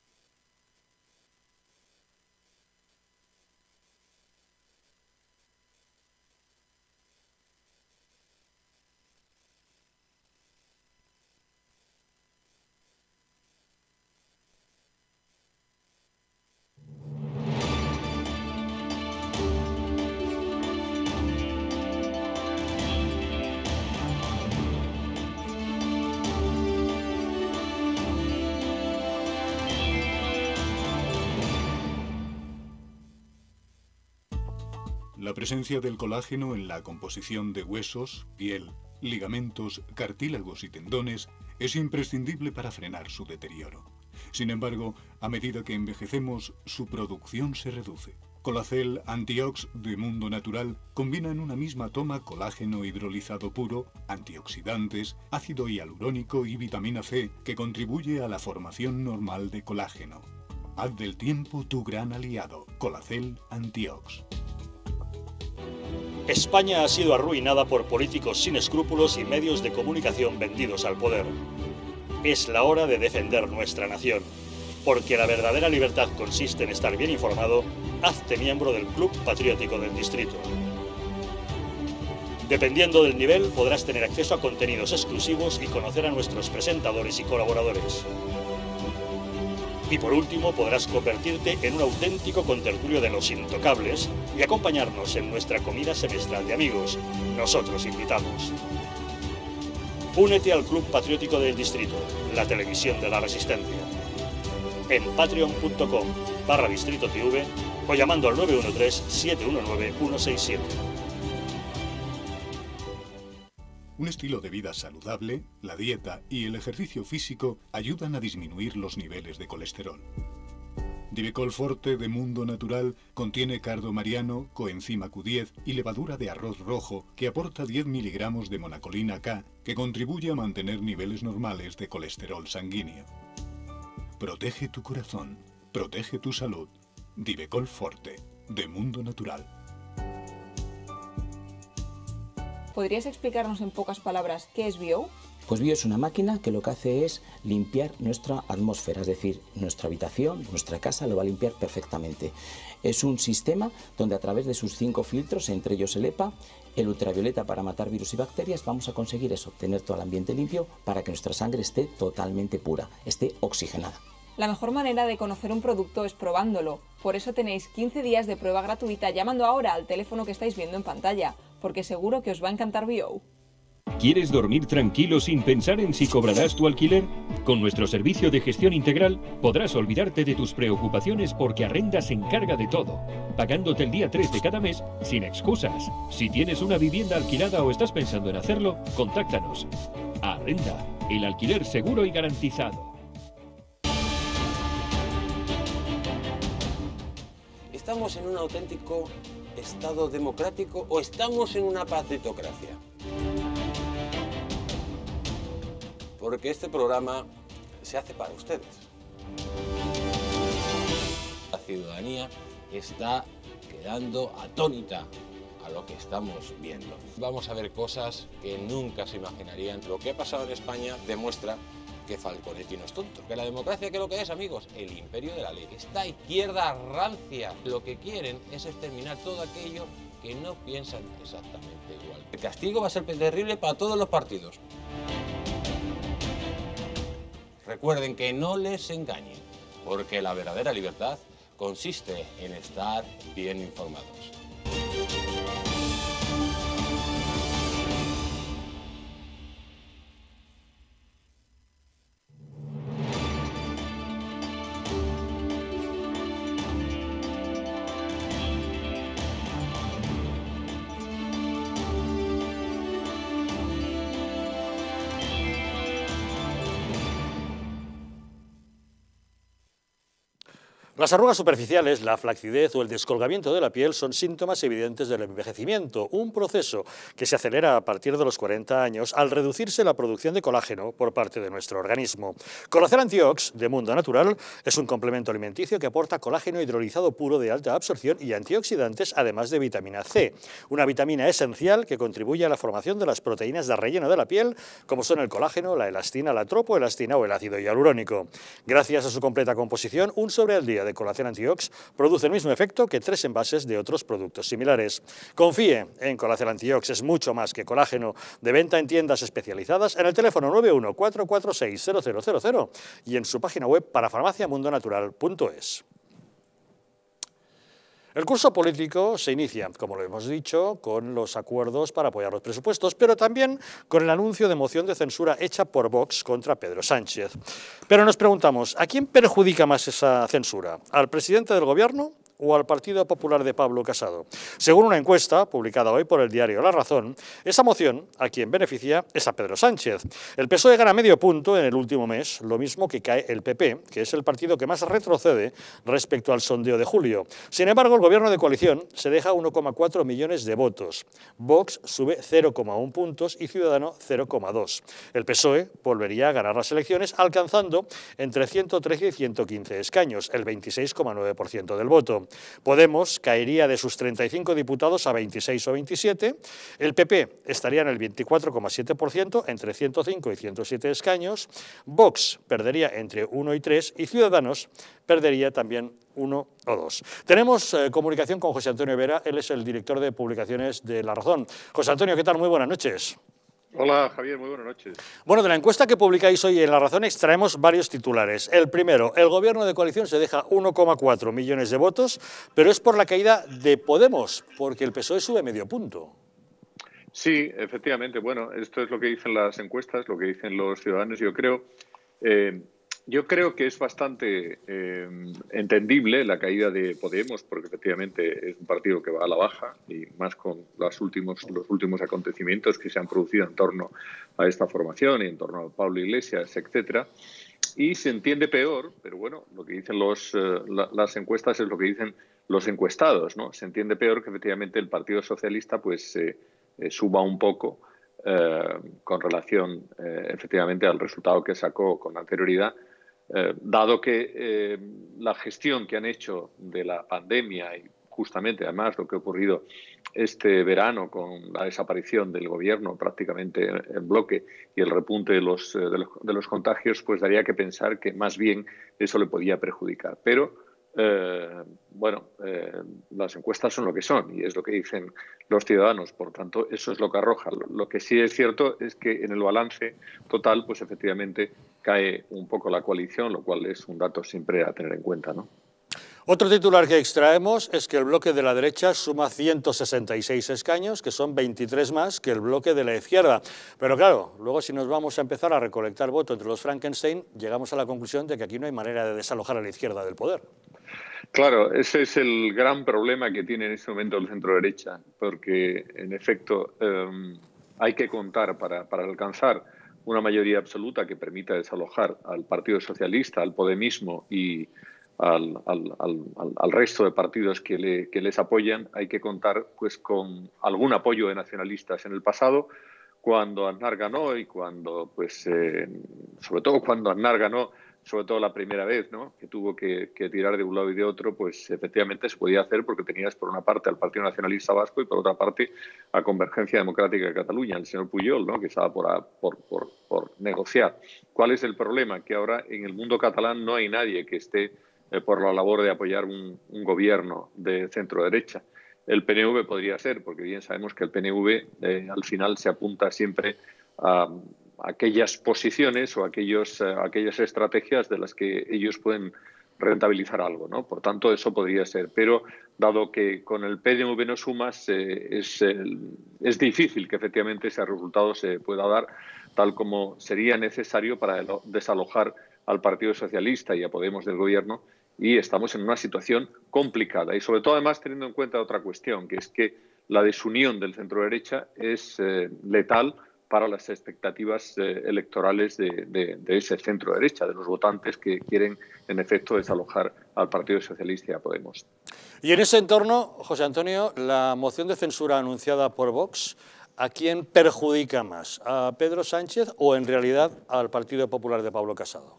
La presencia del colágeno en la composición de huesos, piel, ligamentos, cartílagos y tendones es imprescindible para frenar su deterioro. Sin embargo, a medida que envejecemos, su producción se reduce. Colacel Antiox de Mundo Natural combina en una misma toma colágeno hidrolizado puro, antioxidantes, ácido hialurónico y vitamina C que contribuye a la formación normal de colágeno. Haz del tiempo tu gran aliado. Colacel Antiox. España ha sido arruinada por políticos sin escrúpulos y medios de comunicación vendidos al poder. Es la hora de defender nuestra nación. Porque la verdadera libertad consiste en estar bien informado, hazte miembro del Club Patriótico del Distrito. Dependiendo del nivel, podrás tener acceso a contenidos exclusivos y conocer a nuestros presentadores y colaboradores. Y por último, podrás convertirte en un auténtico contertulio de los intocables y acompañarnos en nuestra comida semestral de amigos. Nosotros invitamos. Únete al Club Patriótico del Distrito, la televisión de la resistencia. En patreon punto com barra distrito tv o llamando al nueve uno tres, siete uno nueve, uno seis siete. Un estilo de vida saludable, la dieta y el ejercicio físico ayudan a disminuir los niveles de colesterol. Divecol Forte de Mundo Natural contiene cardo mariano, coenzima Q diez y levadura de arroz rojo que aporta diez miligramos de monacolina K que contribuye a mantener niveles normales de colesterol sanguíneo. Protege tu corazón, protege tu salud. Divecol Forte de Mundo Natural. ¿Podrías explicarnos en pocas palabras qué es Bio? Pues Bio es una máquina que lo que hace es limpiar nuestra atmósfera, es decir, nuestra habitación, nuestra casa lo va a limpiar perfectamente. Es un sistema donde a través de sus cinco filtros, entre ellos el EPA, el ultravioleta para matar virus y bacterias, vamos a conseguir eso, tener todo el ambiente limpio para que nuestra sangre esté totalmente pura, esté oxigenada. La mejor manera de conocer un producto es probándolo. Por eso tenéis quince días de prueba gratuita llamando ahora al teléfono que estáis viendo en pantalla, porque seguro que os va a encantar Bio. ¿Quieres dormir tranquilo sin pensar en si cobrarás tu alquiler? Con nuestro servicio de gestión integral podrás olvidarte de tus preocupaciones porque Arrenda se encarga de todo, pagándote el día tres de cada mes sin excusas. Si tienes una vivienda alquilada o estás pensando en hacerlo, contáctanos. Arrenda, el alquiler seguro y garantizado. ¿Estamos en un auténtico Estado democrático o estamos en una partitocracia? Porque este programa se hace para ustedes. La ciudadanía está quedando atónita a lo que estamos viendo. Vamos a ver cosas que nunca se imaginarían. Lo que ha pasado en España demuestra que Falconetti no es tonto. Que la democracia, ¿qué es lo que es, amigos? El imperio de la ley. Esta izquierda rancia lo que quieren es exterminar todo aquello que no piensan exactamente igual. El castigo va a ser terrible para todos los partidos. Recuerden que no les engañen, porque la verdadera libertad consiste en estar bien informados. Las arrugas superficiales, la flacidez o el descolgamiento de la piel son síntomas evidentes del envejecimiento, un proceso que se acelera a partir de los cuarenta años al reducirse la producción de colágeno por parte de nuestro organismo. Colacel Antiox de Mundo Natural es un complemento alimenticio que aporta colágeno hidrolizado puro de alta absorción y antioxidantes, además de vitamina C, una vitamina esencial que contribuye a la formación de las proteínas de relleno de la piel, como son el colágeno, la elastina, la tropoelastina o el ácido hialurónico. Gracias a su completa composición, un sobre al día de Colacel Antiox produce el mismo efecto que tres envases de otros productos similares. Confíe en Colacel Antiox, es mucho más que colágeno, de venta en tiendas especializadas en el teléfono nueve uno cuatro cuatro seis cero cero cero cero y en su página web parafarmacia mundo natural punto es. El curso político se inicia, como lo hemos dicho, con los acuerdos para apoyar los presupuestos, pero también con el anuncio de moción de censura hecha por Vox contra Pedro Sánchez. Pero nos preguntamos, ¿a quién perjudica más esa censura? ¿Al presidente del Gobierno o al Partido Popular de Pablo Casado? Según una encuesta publicada hoy por el diario La Razón, esa moción a quien beneficia es a Pedro Sánchez. El P S O E gana medio punto en el último mes, lo mismo que cae el P P, que es el partido que más retrocede respecto al sondeo de julio. Sin embargo, el gobierno de coalición se deja uno coma cuatro millones de votos. Vox sube cero coma uno puntos y Ciudadanos cero coma dos. El P S O E volvería a ganar las elecciones alcanzando entre ciento trece y ciento quince escaños, el veintiséis coma nueve por ciento del voto. Podemos caería de sus treinta y cinco diputados a veintiséis o veintisiete, el P P estaría en el veinticuatro coma siete por ciento, entre ciento cinco y ciento siete escaños, Vox perdería entre uno y tres y Ciudadanos perdería también uno o dos. Tenemos eh, comunicación con José Antonio Vera, él es el director de publicaciones de La Razón. José Antonio, ¿qué tal? Muy buenas noches. Hola Javier, muy buenas noches. Bueno, de la encuesta que publicáis hoy en La Razón extraemos varios titulares. El primero, el gobierno de coalición se deja uno coma cuatro millones de votos, pero es por la caída de Podemos, porque el P S O E sube medio punto. Sí, efectivamente. Bueno, esto es lo que dicen las encuestas, lo que dicen los ciudadanos. Yo creo, eh, yo creo que es bastante eh, entendible la caída de Podemos, porque efectivamente es un partido que va a la baja y más con los últimos, los últimos acontecimientos que se han producido en torno a esta formación y en torno a Pablo Iglesias, etcétera. Y se entiende peor, pero bueno, lo que dicen los, eh, la, las encuestas es lo que dicen los encuestados, ¿no? Se entiende peor que efectivamente el Partido Socialista pues eh, eh, suba un poco eh, con relación eh, efectivamente al resultado que sacó con anterioridad. Eh, dado que eh, la gestión que han hecho de la pandemia y justamente además lo que ha ocurrido este verano con la desaparición del gobierno prácticamente en bloque y el repunte de los, de los, de los contagios, pues daría que pensar que más bien eso le podía perjudicar. Pero eh, bueno, eh, las encuestas son lo que son y es lo que dicen los ciudadanos, por tanto eso es lo que arroja. Lo, lo que sí es cierto es que en el balance total pues efectivamente cae un poco la coalición, lo cual es un dato siempre a tener en cuenta, ¿no? Otro titular que extraemos es que el bloque de la derecha suma ciento sesenta y seis escaños, que son veintitrés más que el bloque de la izquierda. Pero claro, luego si nos vamos a empezar a recolectar votos entre los Frankenstein, llegamos a la conclusión de que aquí no hay manera de desalojar a la izquierda del poder. Claro, ese es el gran problema que tiene en este momento el centro-derecha, porque en efecto eh, hay que contar para, para alcanzar una mayoría absoluta que permita desalojar al Partido Socialista, al Podemismo y Al, al, al, al resto de partidos que, le, que les apoyan, hay que contar pues con algún apoyo de nacionalistas en el pasado, cuando Aznar ganó y cuando, pues, eh, sobre todo cuando Aznar ganó, sobre todo la primera vez, ¿no?, que tuvo que, que tirar de un lado y de otro, pues efectivamente se podía hacer porque tenías por una parte al Partido Nacionalista Vasco y por otra parte a Convergencia Democrática de Cataluña, el señor Pujol, ¿no?, que estaba por, por, por, por negociar. ¿Cuál es el problema? Que ahora en el mundo catalán no hay nadie que esté Eh, por la labor de apoyar un, un gobierno de centro-derecha. El P N V podría ser, porque bien sabemos que el P N V eh, al final se apunta siempre a, a aquellas posiciones o aquellos, eh, aquellas estrategias de las que ellos pueden rentabilizar algo, ¿no? Por tanto, eso podría ser. Pero dado que con el P N V no sumas, eh, es, eh, es difícil que efectivamente ese resultado se pueda dar tal como sería necesario para desalojar al Partido Socialista y a Podemos del gobierno, y estamos en una situación complicada. Y sobre todo, además, teniendo en cuenta otra cuestión, que es que la desunión del centro-derecha es eh, letal para las expectativas eh, electorales de, de, de ese centro-derecha, de los votantes que quieren, en efecto, desalojar al Partido Socialista y a Podemos. Y en ese entorno, José Antonio, la moción de censura anunciada por Vox, ¿a quién perjudica más? ¿A Pedro Sánchez o en realidad al Partido Popular de Pablo Casado?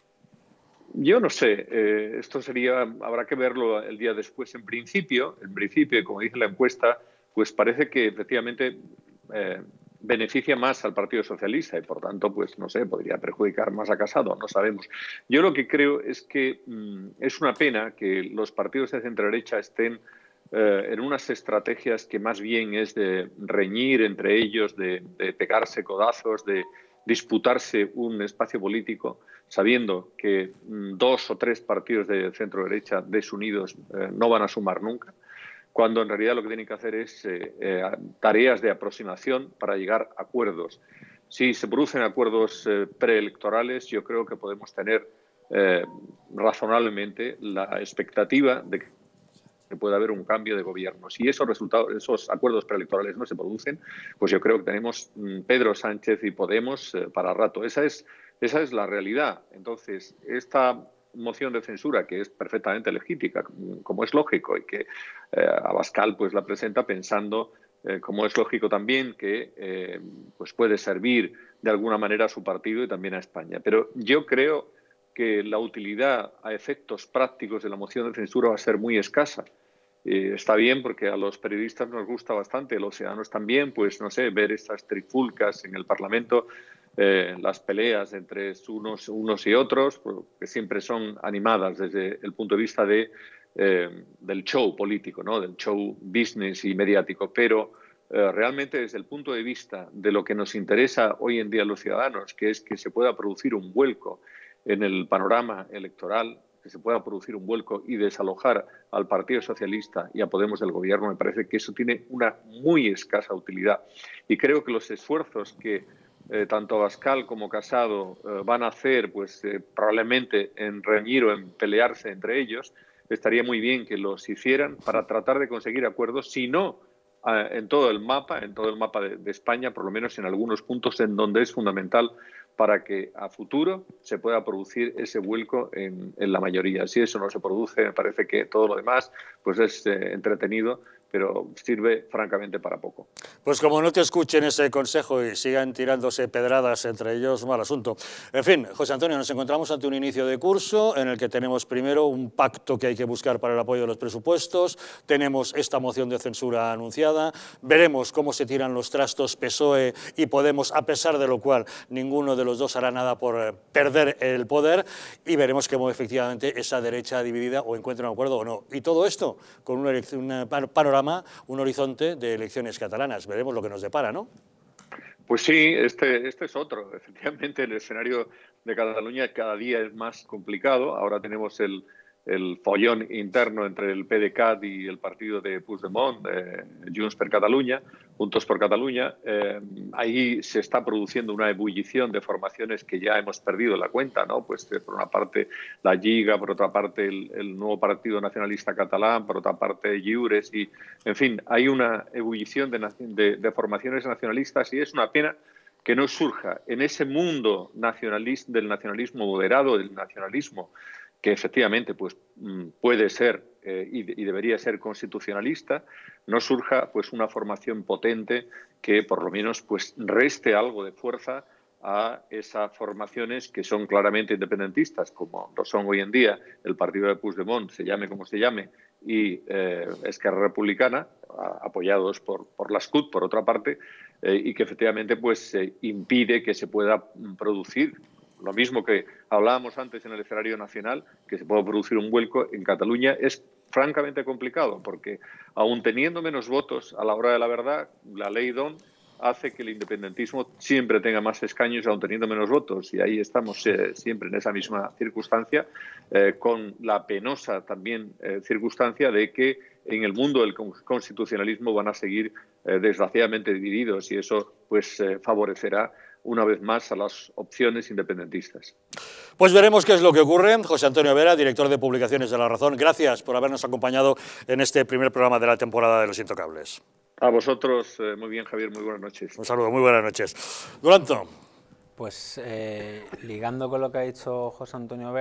Yo no sé, eh, esto sería, habrá que verlo el día después. En principio, en principio, como dice la encuesta, pues parece que efectivamente eh, beneficia más al Partido Socialista y por tanto, pues no sé, podría perjudicar más a Casado, no sabemos. Yo lo que creo es que mmm, es una pena que los partidos de centro-derecha estén eh, en unas estrategias que más bien es de reñir entre ellos, de, de pegarse codazos, de disputarse un espacio político, sabiendo que mmm, dos o tres partidos de centro-derecha desunidos eh, no van a sumar nunca, cuando en realidad lo que tienen que hacer es eh, eh, tareas de aproximación para llegar a acuerdos. Si se producen acuerdos eh, preelectorales, yo creo que podemos tener eh, razonablemente la expectativa de que pueda haber un cambio de gobierno. Si esos resultados, esos acuerdos preelectorales no se producen, pues yo creo que tenemos mm, Pedro Sánchez y Podemos eh, para rato. Esa es, esa es la realidad. Entonces, esta moción de censura, que es perfectamente legítima, como es lógico, y que eh, Abascal pues la presenta pensando, eh, como es lógico también, que eh, pues puede servir de alguna manera a su partido y también a España. Pero yo creo que la utilidad a efectos prácticos de la moción de censura va a ser muy escasa. Eh, está bien porque a los periodistas nos gusta bastante, a los ciudadanos también, pues no sé, ver estas trifulcas en el Parlamento, Eh, las peleas entre unos, unos y otros, que siempre son animadas desde el punto de vista de, eh, del show político, ¿no? Del show business y mediático, pero eh, realmente desde el punto de vista de lo que nos interesa hoy en día a los ciudadanos, que es que se pueda producir un vuelco en el panorama electoral, que se pueda producir un vuelco y desalojar al Partido Socialista y a Podemos del Gobierno, me parece que eso tiene una muy escasa utilidad. Y creo que los esfuerzos que Eh, tanto Abascal como Casado eh, van a hacer, pues eh, probablemente en reñir o en pelearse entre ellos, estaría muy bien que los hicieran para tratar de conseguir acuerdos, si no eh, en todo el mapa, en todo el mapa de, de España, por lo menos en algunos puntos en donde es fundamental para que a futuro se pueda producir ese vuelco en, en la mayoría. Si eso no se produce, me parece que todo lo demás pues es eh, entretenido, pero sirve francamente para poco. Pues como no te escuchen ese consejo y sigan tirándose pedradas entre ellos, mal asunto. En fin, José Antonio, nos encontramos ante un inicio de curso en el que tenemos primero un pacto que hay que buscar para el apoyo de los presupuestos, tenemos esta moción de censura anunciada, veremos cómo se tiran los trastos P S O E y Podemos, a pesar de lo cual ninguno de los dos hará nada por perder el poder, y veremos cómo efectivamente esa derecha dividida o encuentra un acuerdo o no. Y todo esto con una, una panorama, un horizonte de elecciones catalanas. Veremos lo que nos depara, ¿no? Pues sí, este, este es otro. Efectivamente, el escenario de Cataluña cada día es más complicado. Ahora tenemos el, el follón interno entre el P D C A T y el partido de Puigdemont, eh, Junts per Catalunya, Juntos por Cataluña. Eh, ahí se está produciendo una ebullición de formaciones que ya hemos perdido la cuenta, ¿no? Pues eh, por una parte la Lliga, por otra parte el, el nuevo Partido Nacionalista Catalán, por otra parte Lliures, y en fin, hay una ebullición de, de, de formaciones nacionalistas, y es una pena que no surja en ese mundo nacionalista, del nacionalismo moderado, del nacionalismo que efectivamente pues, puede ser eh, y, y debería ser constitucionalista, no surja pues, una formación potente que por lo menos pues, reste algo de fuerza a esas formaciones que son claramente independentistas, como lo son hoy en día el partido de Puigdemont, se llame como se llame, y eh, Esquerra Republicana, a, apoyados por, por la S C U T, por otra parte, eh, y que efectivamente pues, eh, impide que se pueda producir lo mismo que hablábamos antes en el escenario nacional, que se pueda producir un vuelco en Cataluña. Es francamente complicado porque, aun teniendo menos votos a la hora de la verdad, la ley D O N hace que el independentismo siempre tenga más escaños, aun teniendo menos votos, y ahí estamos eh, siempre en esa misma circunstancia, eh, con la penosa también eh, circunstancia de que en el mundo del constitucionalismo van a seguir eh, desgraciadamente divididos, y eso pues eh, favorecerá una vez más a las opciones independentistas. Pues veremos qué es lo que ocurre. José Antonio Vera, director de Publicaciones de La Razón, gracias por habernos acompañado en este primer programa de la temporada de Los Intocables. A vosotros, eh, muy bien, Javier, muy buenas noches. Un saludo, muy buenas noches. Duranto. Pues eh, ligando con lo que ha dicho José Antonio Vera,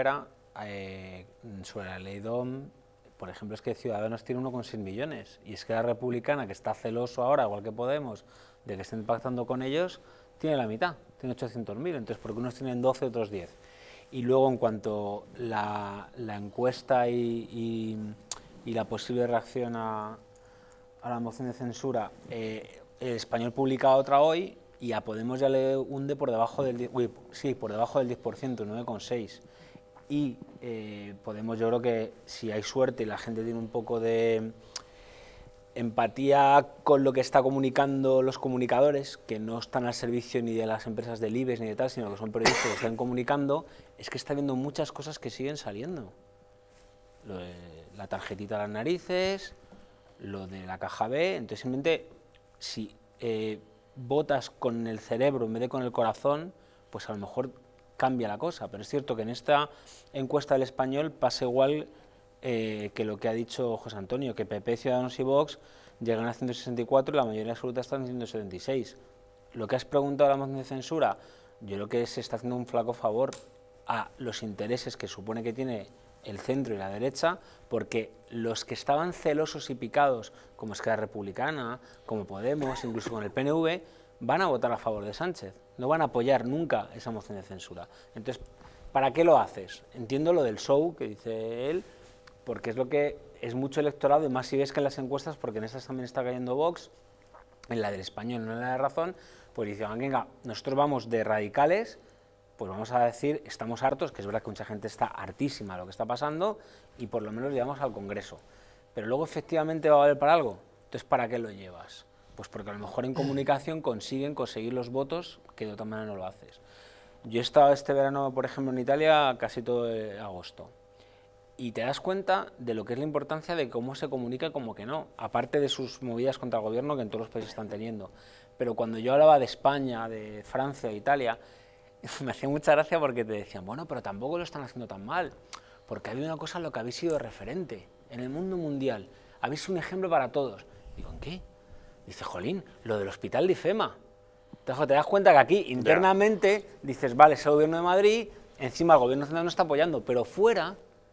eh, sobre la ley D O M, por ejemplo, es que Ciudadanos tiene uno coma seis millones, y es que la Republicana, que está celoso ahora, igual que Podemos, de que estén pactando con ellos, tiene la mitad, tiene ochocientos mil, entonces porque unos tienen doce, otros diez. Y luego, en cuanto la, la encuesta y, y, y la posible reacción a, a la moción de censura, eh, el Español publica otra hoy y a Podemos ya le hunde por debajo del diez, uy, sí, por debajo del diez por ciento, nueve coma seis. Y eh, Podemos, yo creo que si hay suerte y la gente tiene un poco de empatía con lo que está comunicando los comunicadores, que no están al servicio ni de las empresas del IBEX ni de tal, sino que son periodistas que están comunicando, es que está viendo muchas cosas que siguen saliendo. Lo de la tarjetita a las narices, lo de la caja B, entonces simplemente si eh, votas con el cerebro en vez de con el corazón, pues a lo mejor cambia la cosa, pero es cierto que en esta encuesta del Español pasa igual eh, que lo que ha dicho José Antonio, que P P, Ciudadanos y Vox llegan a ciento sesenta y cuatro y la mayoría absoluta está en ciento setenta y seis. Lo que has preguntado a la moción de censura, yo creo que se está haciendo un flaco favor a los intereses que supone que tiene el centro y la derecha, porque los que estaban celosos y picados, como Esquerra Republicana, como Podemos, incluso con el P N V, van a votar a favor de Sánchez, no van a apoyar nunca esa moción de censura. Entonces, ¿para qué lo haces? Entiendo lo del show que dice él, porque es lo que es mucho electorado, y más si ves que en las encuestas, porque en estas también está cayendo Vox, en la del Español, no en la de Razón, pues dicen, venga, nosotros vamos de radicales, pues vamos a decir, estamos hartos, que es verdad que mucha gente está hartísima de lo que está pasando, y por lo menos llevamos al Congreso. Pero luego efectivamente va a valer para algo. Entonces, ¿para qué lo llevas? Pues porque a lo mejor en comunicación consiguen conseguir los votos que de otra manera no lo haces. Yo he estado este verano, por ejemplo, en Italia casi todo agosto, y te das cuenta de lo que es la importancia de cómo se comunica y cómo que no, aparte de sus movidas contra el gobierno que en todos los países están teniendo. Pero cuando yo hablaba de España, de Francia, de Italia, me hacía mucha gracia porque te decían, bueno, pero tampoco lo están haciendo tan mal, porque había una cosa en lo que habéis sido referente, en el mundo mundial, habéis sido un ejemplo para todos. Digo, ¿en qué? Dice, jolín, lo del hospital de IFEMA. Entonces, te das cuenta que aquí, internamente, yeah. dices, vale, es el gobierno de Madrid, encima el gobierno central no está apoyando, pero fuera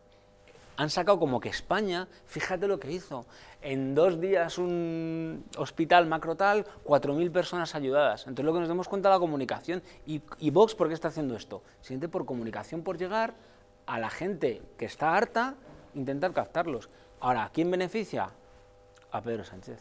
han sacado como que España, fíjate lo que hizo, en dos días un hospital macro tal, cuatro mil personas ayudadas. Entonces lo que nos damos cuenta es la comunicación. ¿Y, y Vox por qué está haciendo esto? Simplemente por comunicación, por llegar a la gente que está harta, intentar captarlos. Ahora, ¿a quién beneficia? A Pedro Sánchez.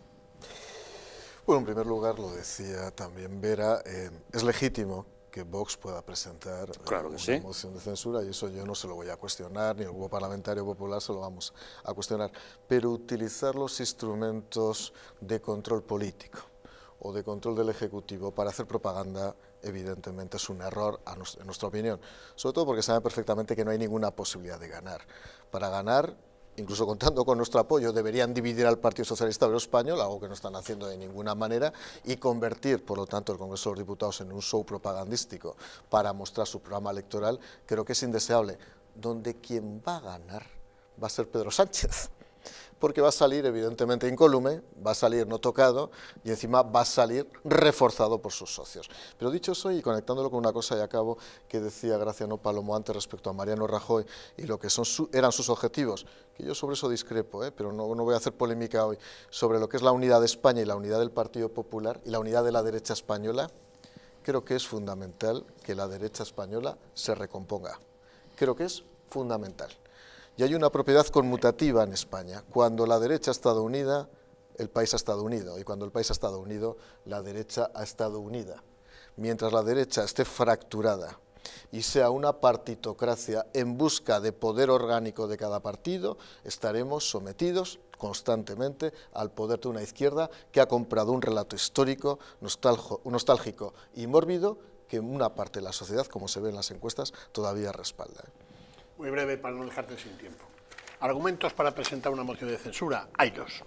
Bueno, en primer lugar, lo decía también Vera, eh, es legítimo que Vox pueda presentar claro que una sí. moción de censura, y eso yo no se lo voy a cuestionar, ni el Grupo Parlamentario Popular se lo vamos a cuestionar, pero utilizar los instrumentos de control político o de control del Ejecutivo para hacer propaganda, evidentemente es un error, a nos, en nuestra opinión, sobre todo porque saben perfectamente que no hay ninguna posibilidad de ganar. Para ganar, incluso contando con nuestro apoyo, deberían dividir al Partido Socialista Obrero Español, algo que no están haciendo de ninguna manera, y convertir, por lo tanto, el Congreso de los Diputados en un show propagandístico para mostrar su programa electoral. Creo que es indeseable, donde quien va a ganar va a ser Pedro Sánchez, porque va a salir evidentemente incólume, va a salir no tocado y encima va a salir reforzado por sus socios. Pero dicho eso, y conectándolo con una cosa y acabo, que decía Graciano Palomo antes respecto a Mariano Rajoy y lo que son su, eran sus objetivos, que yo sobre eso discrepo, ¿eh? pero no, no voy a hacer polémica hoy, sobre lo que es la unidad de España y la unidad del Partido Popular y la unidad de la derecha española. Creo que es fundamental que la derecha española se recomponga. Creo que es fundamental. Y hay una propiedad conmutativa en España. Cuando la derecha ha estado unida, el país ha estado unido. Y cuando el país ha estado unido, la derecha ha estado unida. Mientras la derecha esté fracturada y sea una partitocracia en busca de poder orgánico de cada partido, estaremos sometidos constantemente al poder de una izquierda que ha comprado un relato histórico, nostálgico y mórbido que una parte de la sociedad, como se ve en las encuestas, todavía respalda. Muy breve para no dejarte sin tiempo. Argumentos para presentar una moción de censura. Hay dos.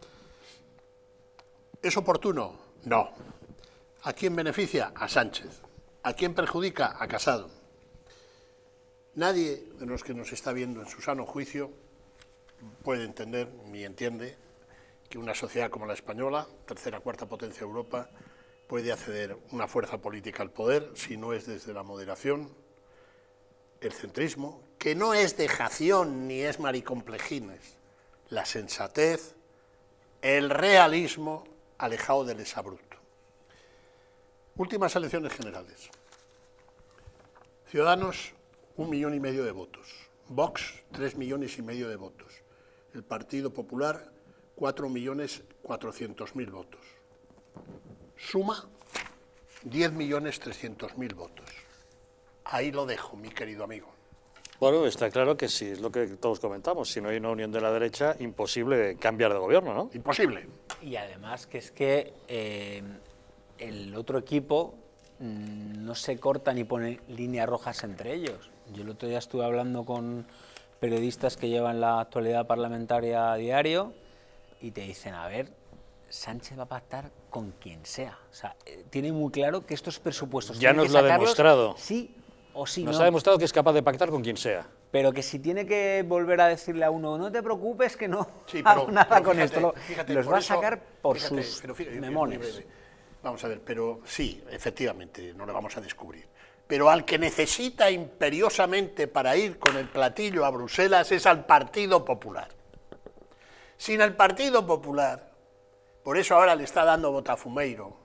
¿Es oportuno? No. ¿A quién beneficia? A Sánchez. ¿A quién perjudica? A Casado. Nadie de los que nos está viendo en su sano juicio puede entender, ni entiende, que una sociedad como la española, tercera cuarta potencia de Europa, puede acceder una fuerza política al poder si no es desde la moderación, el centrismo, que no es dejación ni es maricomplejines, la sensatez, el realismo alejado del exabrupto. Últimas elecciones generales. Ciudadanos, un millón y medio de votos. Vox, tres millones y medio de votos. El Partido Popular, cuatro millones cuatrocientos mil votos. Suma, diez millones trescientos mil votos. Ahí lo dejo, mi querido amigo. Bueno, está claro que sí, es lo que todos comentamos. Si no hay una unión de la derecha, imposible cambiar de gobierno, ¿no? Imposible. Y además que es que eh, el otro equipo mmm, no se corta ni pone líneas rojas entre ellos. Yo el otro día estuve hablando con periodistas que llevan la actualidad parlamentaria a diario y te dicen, a ver, Sánchez va a pactar con quien sea. O sea, eh, tiene muy claro que estos presupuestos... Ya nos lo ha demostrado. Sí o sí, Nos no. ha demostrado que es capaz de pactar con quien sea. Pero que si tiene que volver a decirle a uno, no te preocupes que no sí, pero, hago nada pero con fíjate, esto, lo, fíjate, los por va eso, a sacar por fíjate, sus pero fíjate, memones. Vamos a ver, pero sí, efectivamente, no lo vamos a descubrir. Pero al que necesita imperiosamente para ir con el platillo a Bruselas es al Partido Popular. Sin el Partido Popular, por eso ahora le está dando Botafumeiro,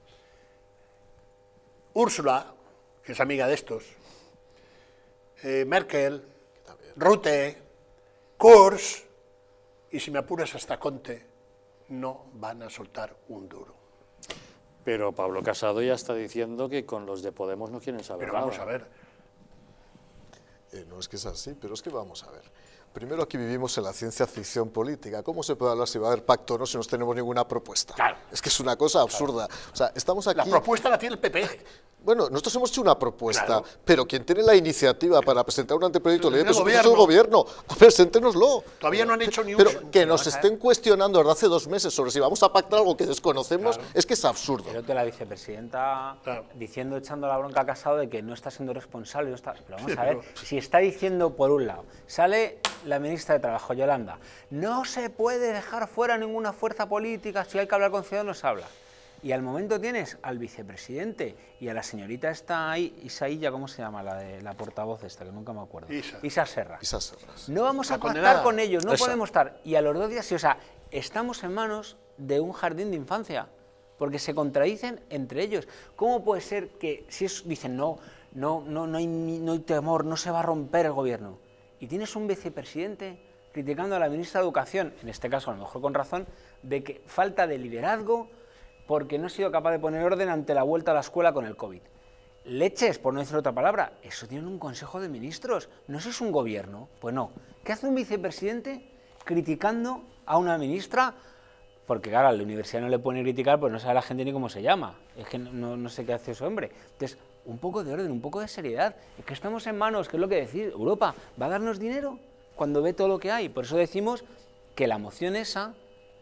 Úrsula, que es amiga de estos, eh, Merkel, Rutte, Kurz, y si me apuras hasta Conte, no van a soltar un duro. Pero Pablo Casado ya está diciendo que con los de Podemos no quieren saber Pero nada. vamos a ver. Eh, no es que es así, pero es que vamos a ver. Primero, aquí vivimos en la ciencia ficción política. ¿Cómo se puede hablar si va a haber pacto o no si no tenemos ninguna propuesta? Claro. Es que es una cosa absurda. O sea, estamos aquí... La propuesta la tiene el P P. Bueno, nosotros hemos hecho una propuesta, Claro. pero quien tiene la iniciativa para presentar un anteproyecto de ley de El presupuestos es el gobierno. A ver, preséntenoslo. Todavía no han hecho ni un... Pero que nos estén cuestionando desde hace dos meses sobre si vamos a pactar algo que desconocemos, Claro. es que es absurdo. Creo que la vicepresidenta Claro. diciendo, echando la bronca a Casado de que no está siendo responsable. No está, pero vamos Sí, a ver, pero- si está diciendo por un lado, sale la ministra de Trabajo, Yolanda, no se puede dejar fuera ninguna fuerza política, si hay que hablar con ciudadanos, habla. Y al momento tienes al vicepresidente y a la señorita esta ahí, Isaíya, ¿cómo se llama? La de la portavoz esta, que nunca me acuerdo. Isa. Isa Serra. Isa Serras. No vamos a La pactar condenada. con ellos, no Esa. podemos estar. Y a los dos días, sí, o sea, estamos en manos de un jardín de infancia, porque se contradicen entre ellos. ¿Cómo puede ser que si es, dicen no, no, no, no hay, ni- no hay temor, no se va a romper el gobierno? Y tienes un vicepresidente criticando a la ministra de Educación, en este caso a lo mejor con razón, de que falta de liderazgo porque no ha sido capaz de poner orden ante la vuelta a la escuela con el COVID. Leches, por no decir otra palabra, eso tiene un consejo de ministros, no eso es un gobierno. Pues no. ¿Qué hace un vicepresidente criticando a una ministra? Porque claro, a la universidad no le pueden criticar, pues no sabe la gente ni cómo se llama. Es que no, no sé qué hace ese hombre. Entonces, un poco de orden, un poco de seriedad. Es que estamos en manos, que es lo que decir, Europa, ¿va a darnos dinero cuando ve todo lo que hay? Por eso decimos que la moción esa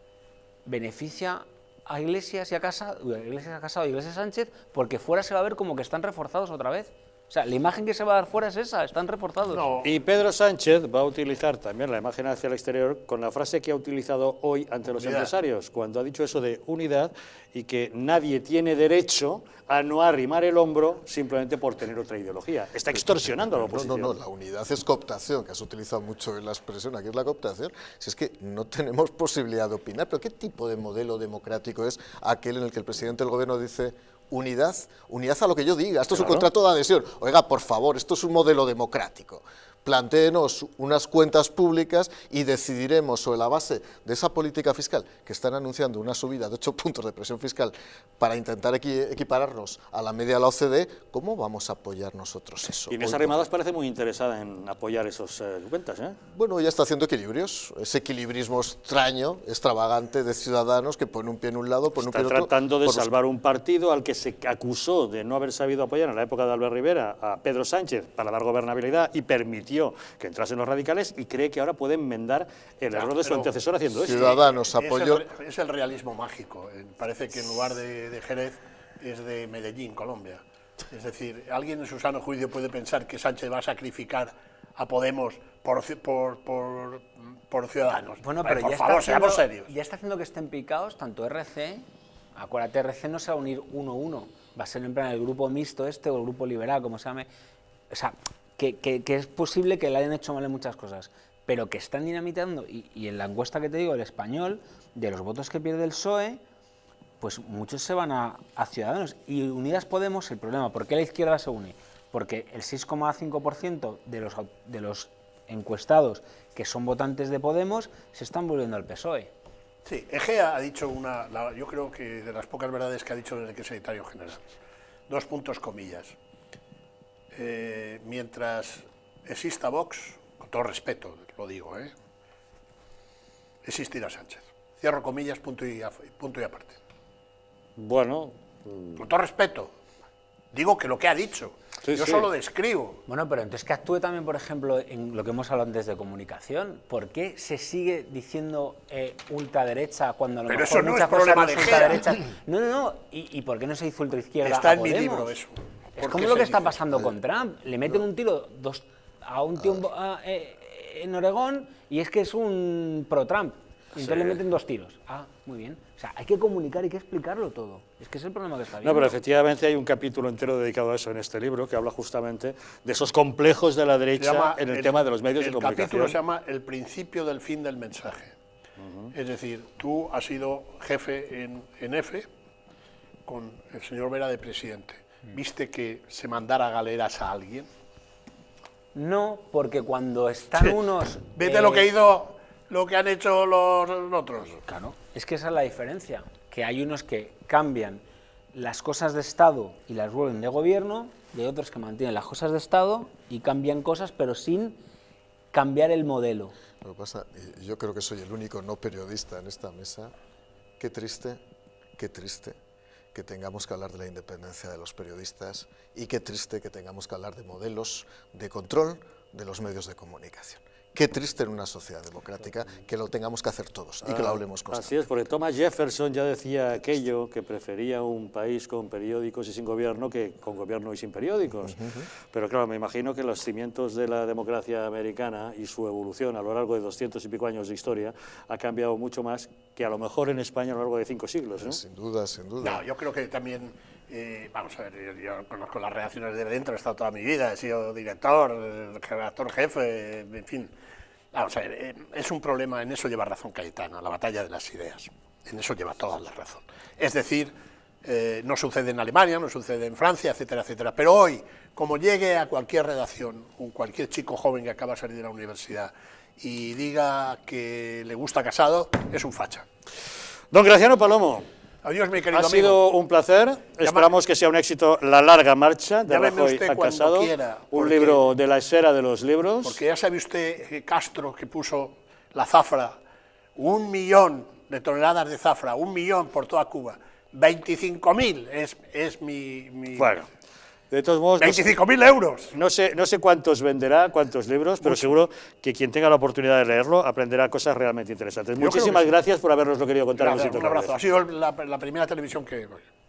beneficia a Iglesias y a Casado, Iglesias a Casado y Iglesias a Sánchez, porque fuera se va a ver como que están reforzados otra vez. O sea, la imagen que se va a dar fuera es esa, están reforzados. No. Y Pedro Sánchez va a utilizar también la imagen hacia el exterior con la frase que ha utilizado hoy ante los Unidad. empresarios, cuando ha dicho eso de unidad y que nadie tiene derecho a no arrimar el hombro simplemente por tener otra ideología. Está extorsionando a la No, oposición. no, no, la unidad es cooptación, que has utilizado mucho en la expresión, aquí es la cooptación. Si es que no tenemos posibilidad de opinar, pero ¿qué tipo de modelo democrático es aquel en el que el presidente del gobierno dice unidad, unidad a lo que yo diga, esto es un Claro. contrato de adhesión? Oiga, por favor, esto es un modelo democrático. Plantéenos unas cuentas públicas y decidiremos sobre la base de esa política fiscal, que están anunciando una subida de ocho puntos de presión fiscal para intentar equi- equipararnos a la media de la O C D E, ¿cómo vamos a apoyar nosotros eso? Inés Hoy por Arrimadas parece muy interesada en apoyar esas eh, cuentas, ¿eh? Bueno, ella está haciendo equilibrios, ese equilibrismo extraño, extravagante de Ciudadanos que pone un pie en un lado, pone un pie Está en otro. tratando de por los- salvar un partido al que se acusó de no haber sabido apoyar en la época de Albert Rivera a Pedro Sánchez para dar gobernabilidad y permitió que entrasen los radicales, y cree que ahora puede enmendar el error de su pero antecesor haciendo eso. Ciudadanos Es apoyó. el, es el realismo mágico. Eh, Parece que en lugar de, de Jerez es de Medellín, Colombia. Es decir, alguien en su sano juicio puede pensar que Sánchez va a sacrificar a Podemos por, ci- por, por, por Ciudadanos. Bueno, Vale, pero por ya, favor, está seamos haciendo, serios. ya está haciendo que estén picados tanto R C, acuérdate, R C no se va a unir uno a uno, va a ser en plan el grupo mixto este o el grupo liberal, como se llame. O sea, que, que, que es posible que le hayan hecho mal en muchas cosas, pero que están dinamitando, y, y en la encuesta que te digo, el Español, de los votos que pierde el P S O E, pues muchos se van a, a Ciudadanos. Y Unidas Podemos, el problema, ¿por qué la izquierda se une? Porque el seis coma cinco por ciento de los, de los encuestados que son votantes de Podemos se están volviendo al P S O E. Sí, Egea ha dicho una, la, yo creo que de las pocas verdades que ha dicho desde que es secretario general. Dos puntos comillas. Eh, mientras exista Vox, con todo respeto lo digo, ¿eh? existirá Sánchez. Cierro comillas, punto y, punto y aparte. Bueno... Con todo respeto. Digo que lo que ha dicho. Sí, Yo sí. solo describo. Bueno, pero entonces que actúe también, por ejemplo, en lo que hemos hablado antes de comunicación. ¿Por qué se sigue diciendo eh, ultraderecha cuando a lo pero mejor eso no muchas es problema cosas no de son ultraderechas? No, no, no. ¿Y, ¿Y por qué no se dice ultraizquierda? Está a en Podemos? mi libro eso. Es como lo que está pasando con Trump. Le meten un tiro dos, a un tío a, eh, en Oregón y es que es un pro-Trump. Y entonces sí. le meten dos tiros. Ah, muy bien. O sea, hay que comunicar, hay que explicarlo todo. Es que es el problema que está viendo. No, pero efectivamente hay un capítulo entero dedicado a eso en este libro, que habla justamente de esos complejos de la derecha en el, el tema de los medios de comunicación. El capítulo se llama El principio del fin del mensaje. Uh-huh. Es decir, tú has sido jefe en, en F con el señor Vera de presidente. Uh-huh. ¿Viste que se mandara galeras a alguien? No, porque cuando están sí. unos... Vete eh... lo que hizo... lo que han hecho los otros. Claro, es que esa es la diferencia, que hay unos que cambian las cosas de Estado y las vuelven de gobierno, y hay otros que mantienen las cosas de Estado y cambian cosas, pero sin cambiar el modelo. Lo que pasa, y yo creo que soy el único no periodista en esta mesa, qué triste, qué triste que tengamos que hablar de la independencia de los periodistas y qué triste que tengamos que hablar de modelos de control de los medios de comunicación. Qué triste en una sociedad democrática que lo tengamos que hacer todos y que lo hablemos constantemente. Así es, porque Thomas Jefferson ya decía aquello, que prefería un país con periódicos y sin gobierno que con gobierno y sin periódicos. Uh-huh. Pero claro, me imagino que los cimientos de la democracia americana y su evolución a lo largo de doscientos y pico años de historia ha cambiado mucho más que a lo mejor en España a lo largo de cinco siglos, ¿no? Sin duda, sin duda. No, yo creo que también... Eh, vamos a ver, yo, yo conozco las redacciones de dentro, he estado toda mi vida, he sido director, redactor jefe, en fin. Vamos a ver, eh, es un problema, en eso lleva razón Cayetano, la batalla de las ideas, en eso lleva toda la razón. Es decir, eh, no sucede en Alemania, no sucede en Francia, etcétera, etcétera, pero hoy, como llegue a cualquier redacción, un cualquier chico joven que acaba de salir de la universidad y diga que le gusta Casado, es un facha. Don Graciano Palomo. Adiós, mi querido ha amigo. sido un placer. Llama... Esperamos que sea un éxito la larga marcha de Rajoy a Casado. Quiera, un porque, libro de la esfera de los libros. Porque ya sabe usted que Castro, que puso la zafra, un millón de toneladas de zafra, un millón por toda Cuba, veinticinco mil es, es mi, mi... Bueno. De todos modos, veinticinco mil euros. No sé, no sé cuántos venderá, cuántos libros, pero Mucho. seguro que quien tenga la oportunidad de leerlo aprenderá cosas realmente interesantes. Yo Muchísimas sí. gracias por habernoslo querido contar. Gracias, un abrazo. Ha sido la, la primera televisión que...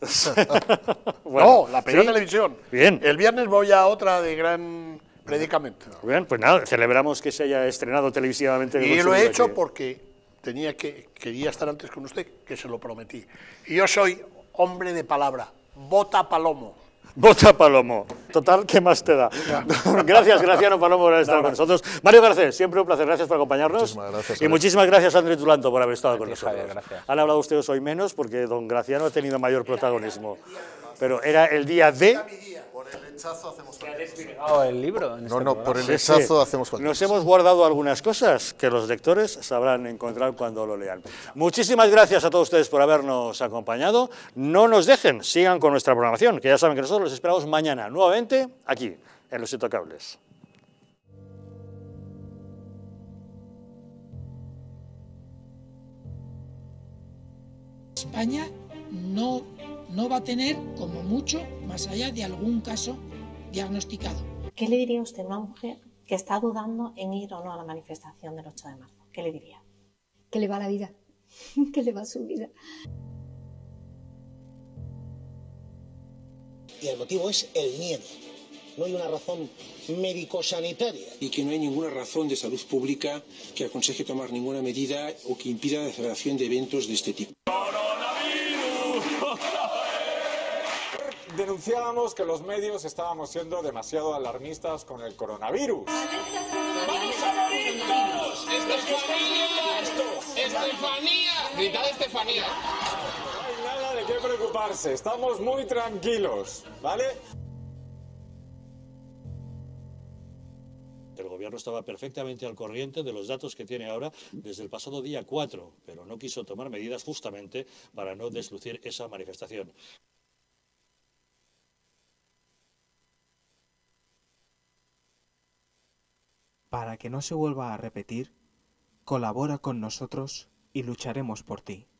bueno, no, la primera ¿sí? televisión. Bien. El viernes voy a otra de gran predicamento. Bien, pues nada, celebramos que se haya estrenado televisivamente. Y lo he hecho aquí. porque tenía que, quería estar antes con usted, que se lo prometí. Y yo soy hombre de palabra, vota Palomo. Vota Palomo. Total, ¿qué más te da? Gracias, Graciano Palomo, por haber estado no, con nosotros. Mario Garcés, siempre un placer. Gracias por acompañarnos. Muchísimas gracias. Y muchísimas gracias a Andrés Dulanto por haber estado con nosotros. Javier, gracias. Han hablado ustedes hoy menos porque don Graciano ha tenido mayor protagonismo. Pero era el día de... Por el hechazo hacemos cualquier cosa. el libro. En no, este no, programa. por el sí, hechazo sí. hacemos cualquier Nos cosa. hemos guardado algunas cosas que los lectores sabrán encontrar cuando lo lean. Muchísimas gracias a todos ustedes por habernos acompañado. No nos dejen, sigan con nuestra programación, que ya saben que nosotros los esperamos mañana, nuevamente, aquí, en Los Intocables. España no, no va a tener, como mucho, más allá de algún caso diagnosticado. ¿Qué le diría usted a una mujer que está dudando en ir o no a la manifestación del ocho de marzo? ¿Qué le diría? Que le va la vida, que le va su vida. Y el motivo es el miedo. No hay una razón médico-sanitaria. Y que no hay ninguna razón de salud pública que aconseje tomar ninguna medida o que impida la celebración de eventos de este tipo. denunciábamos que los medios estábamos siendo demasiado alarmistas con el coronavirus. ¡Vamos a morir todos! ¡Estefanía! ¡Estefanía! ¡Gritad Estefanía! No hay nada de qué preocuparse, estamos muy tranquilos, ¿vale? El gobierno estaba perfectamente al corriente de los datos que tiene ahora desde el pasado día cuatro, pero no quiso tomar medidas justamente para no deslucir esa manifestación. Para que no se vuelva a repetir, colabora con nosotros y lucharemos por ti.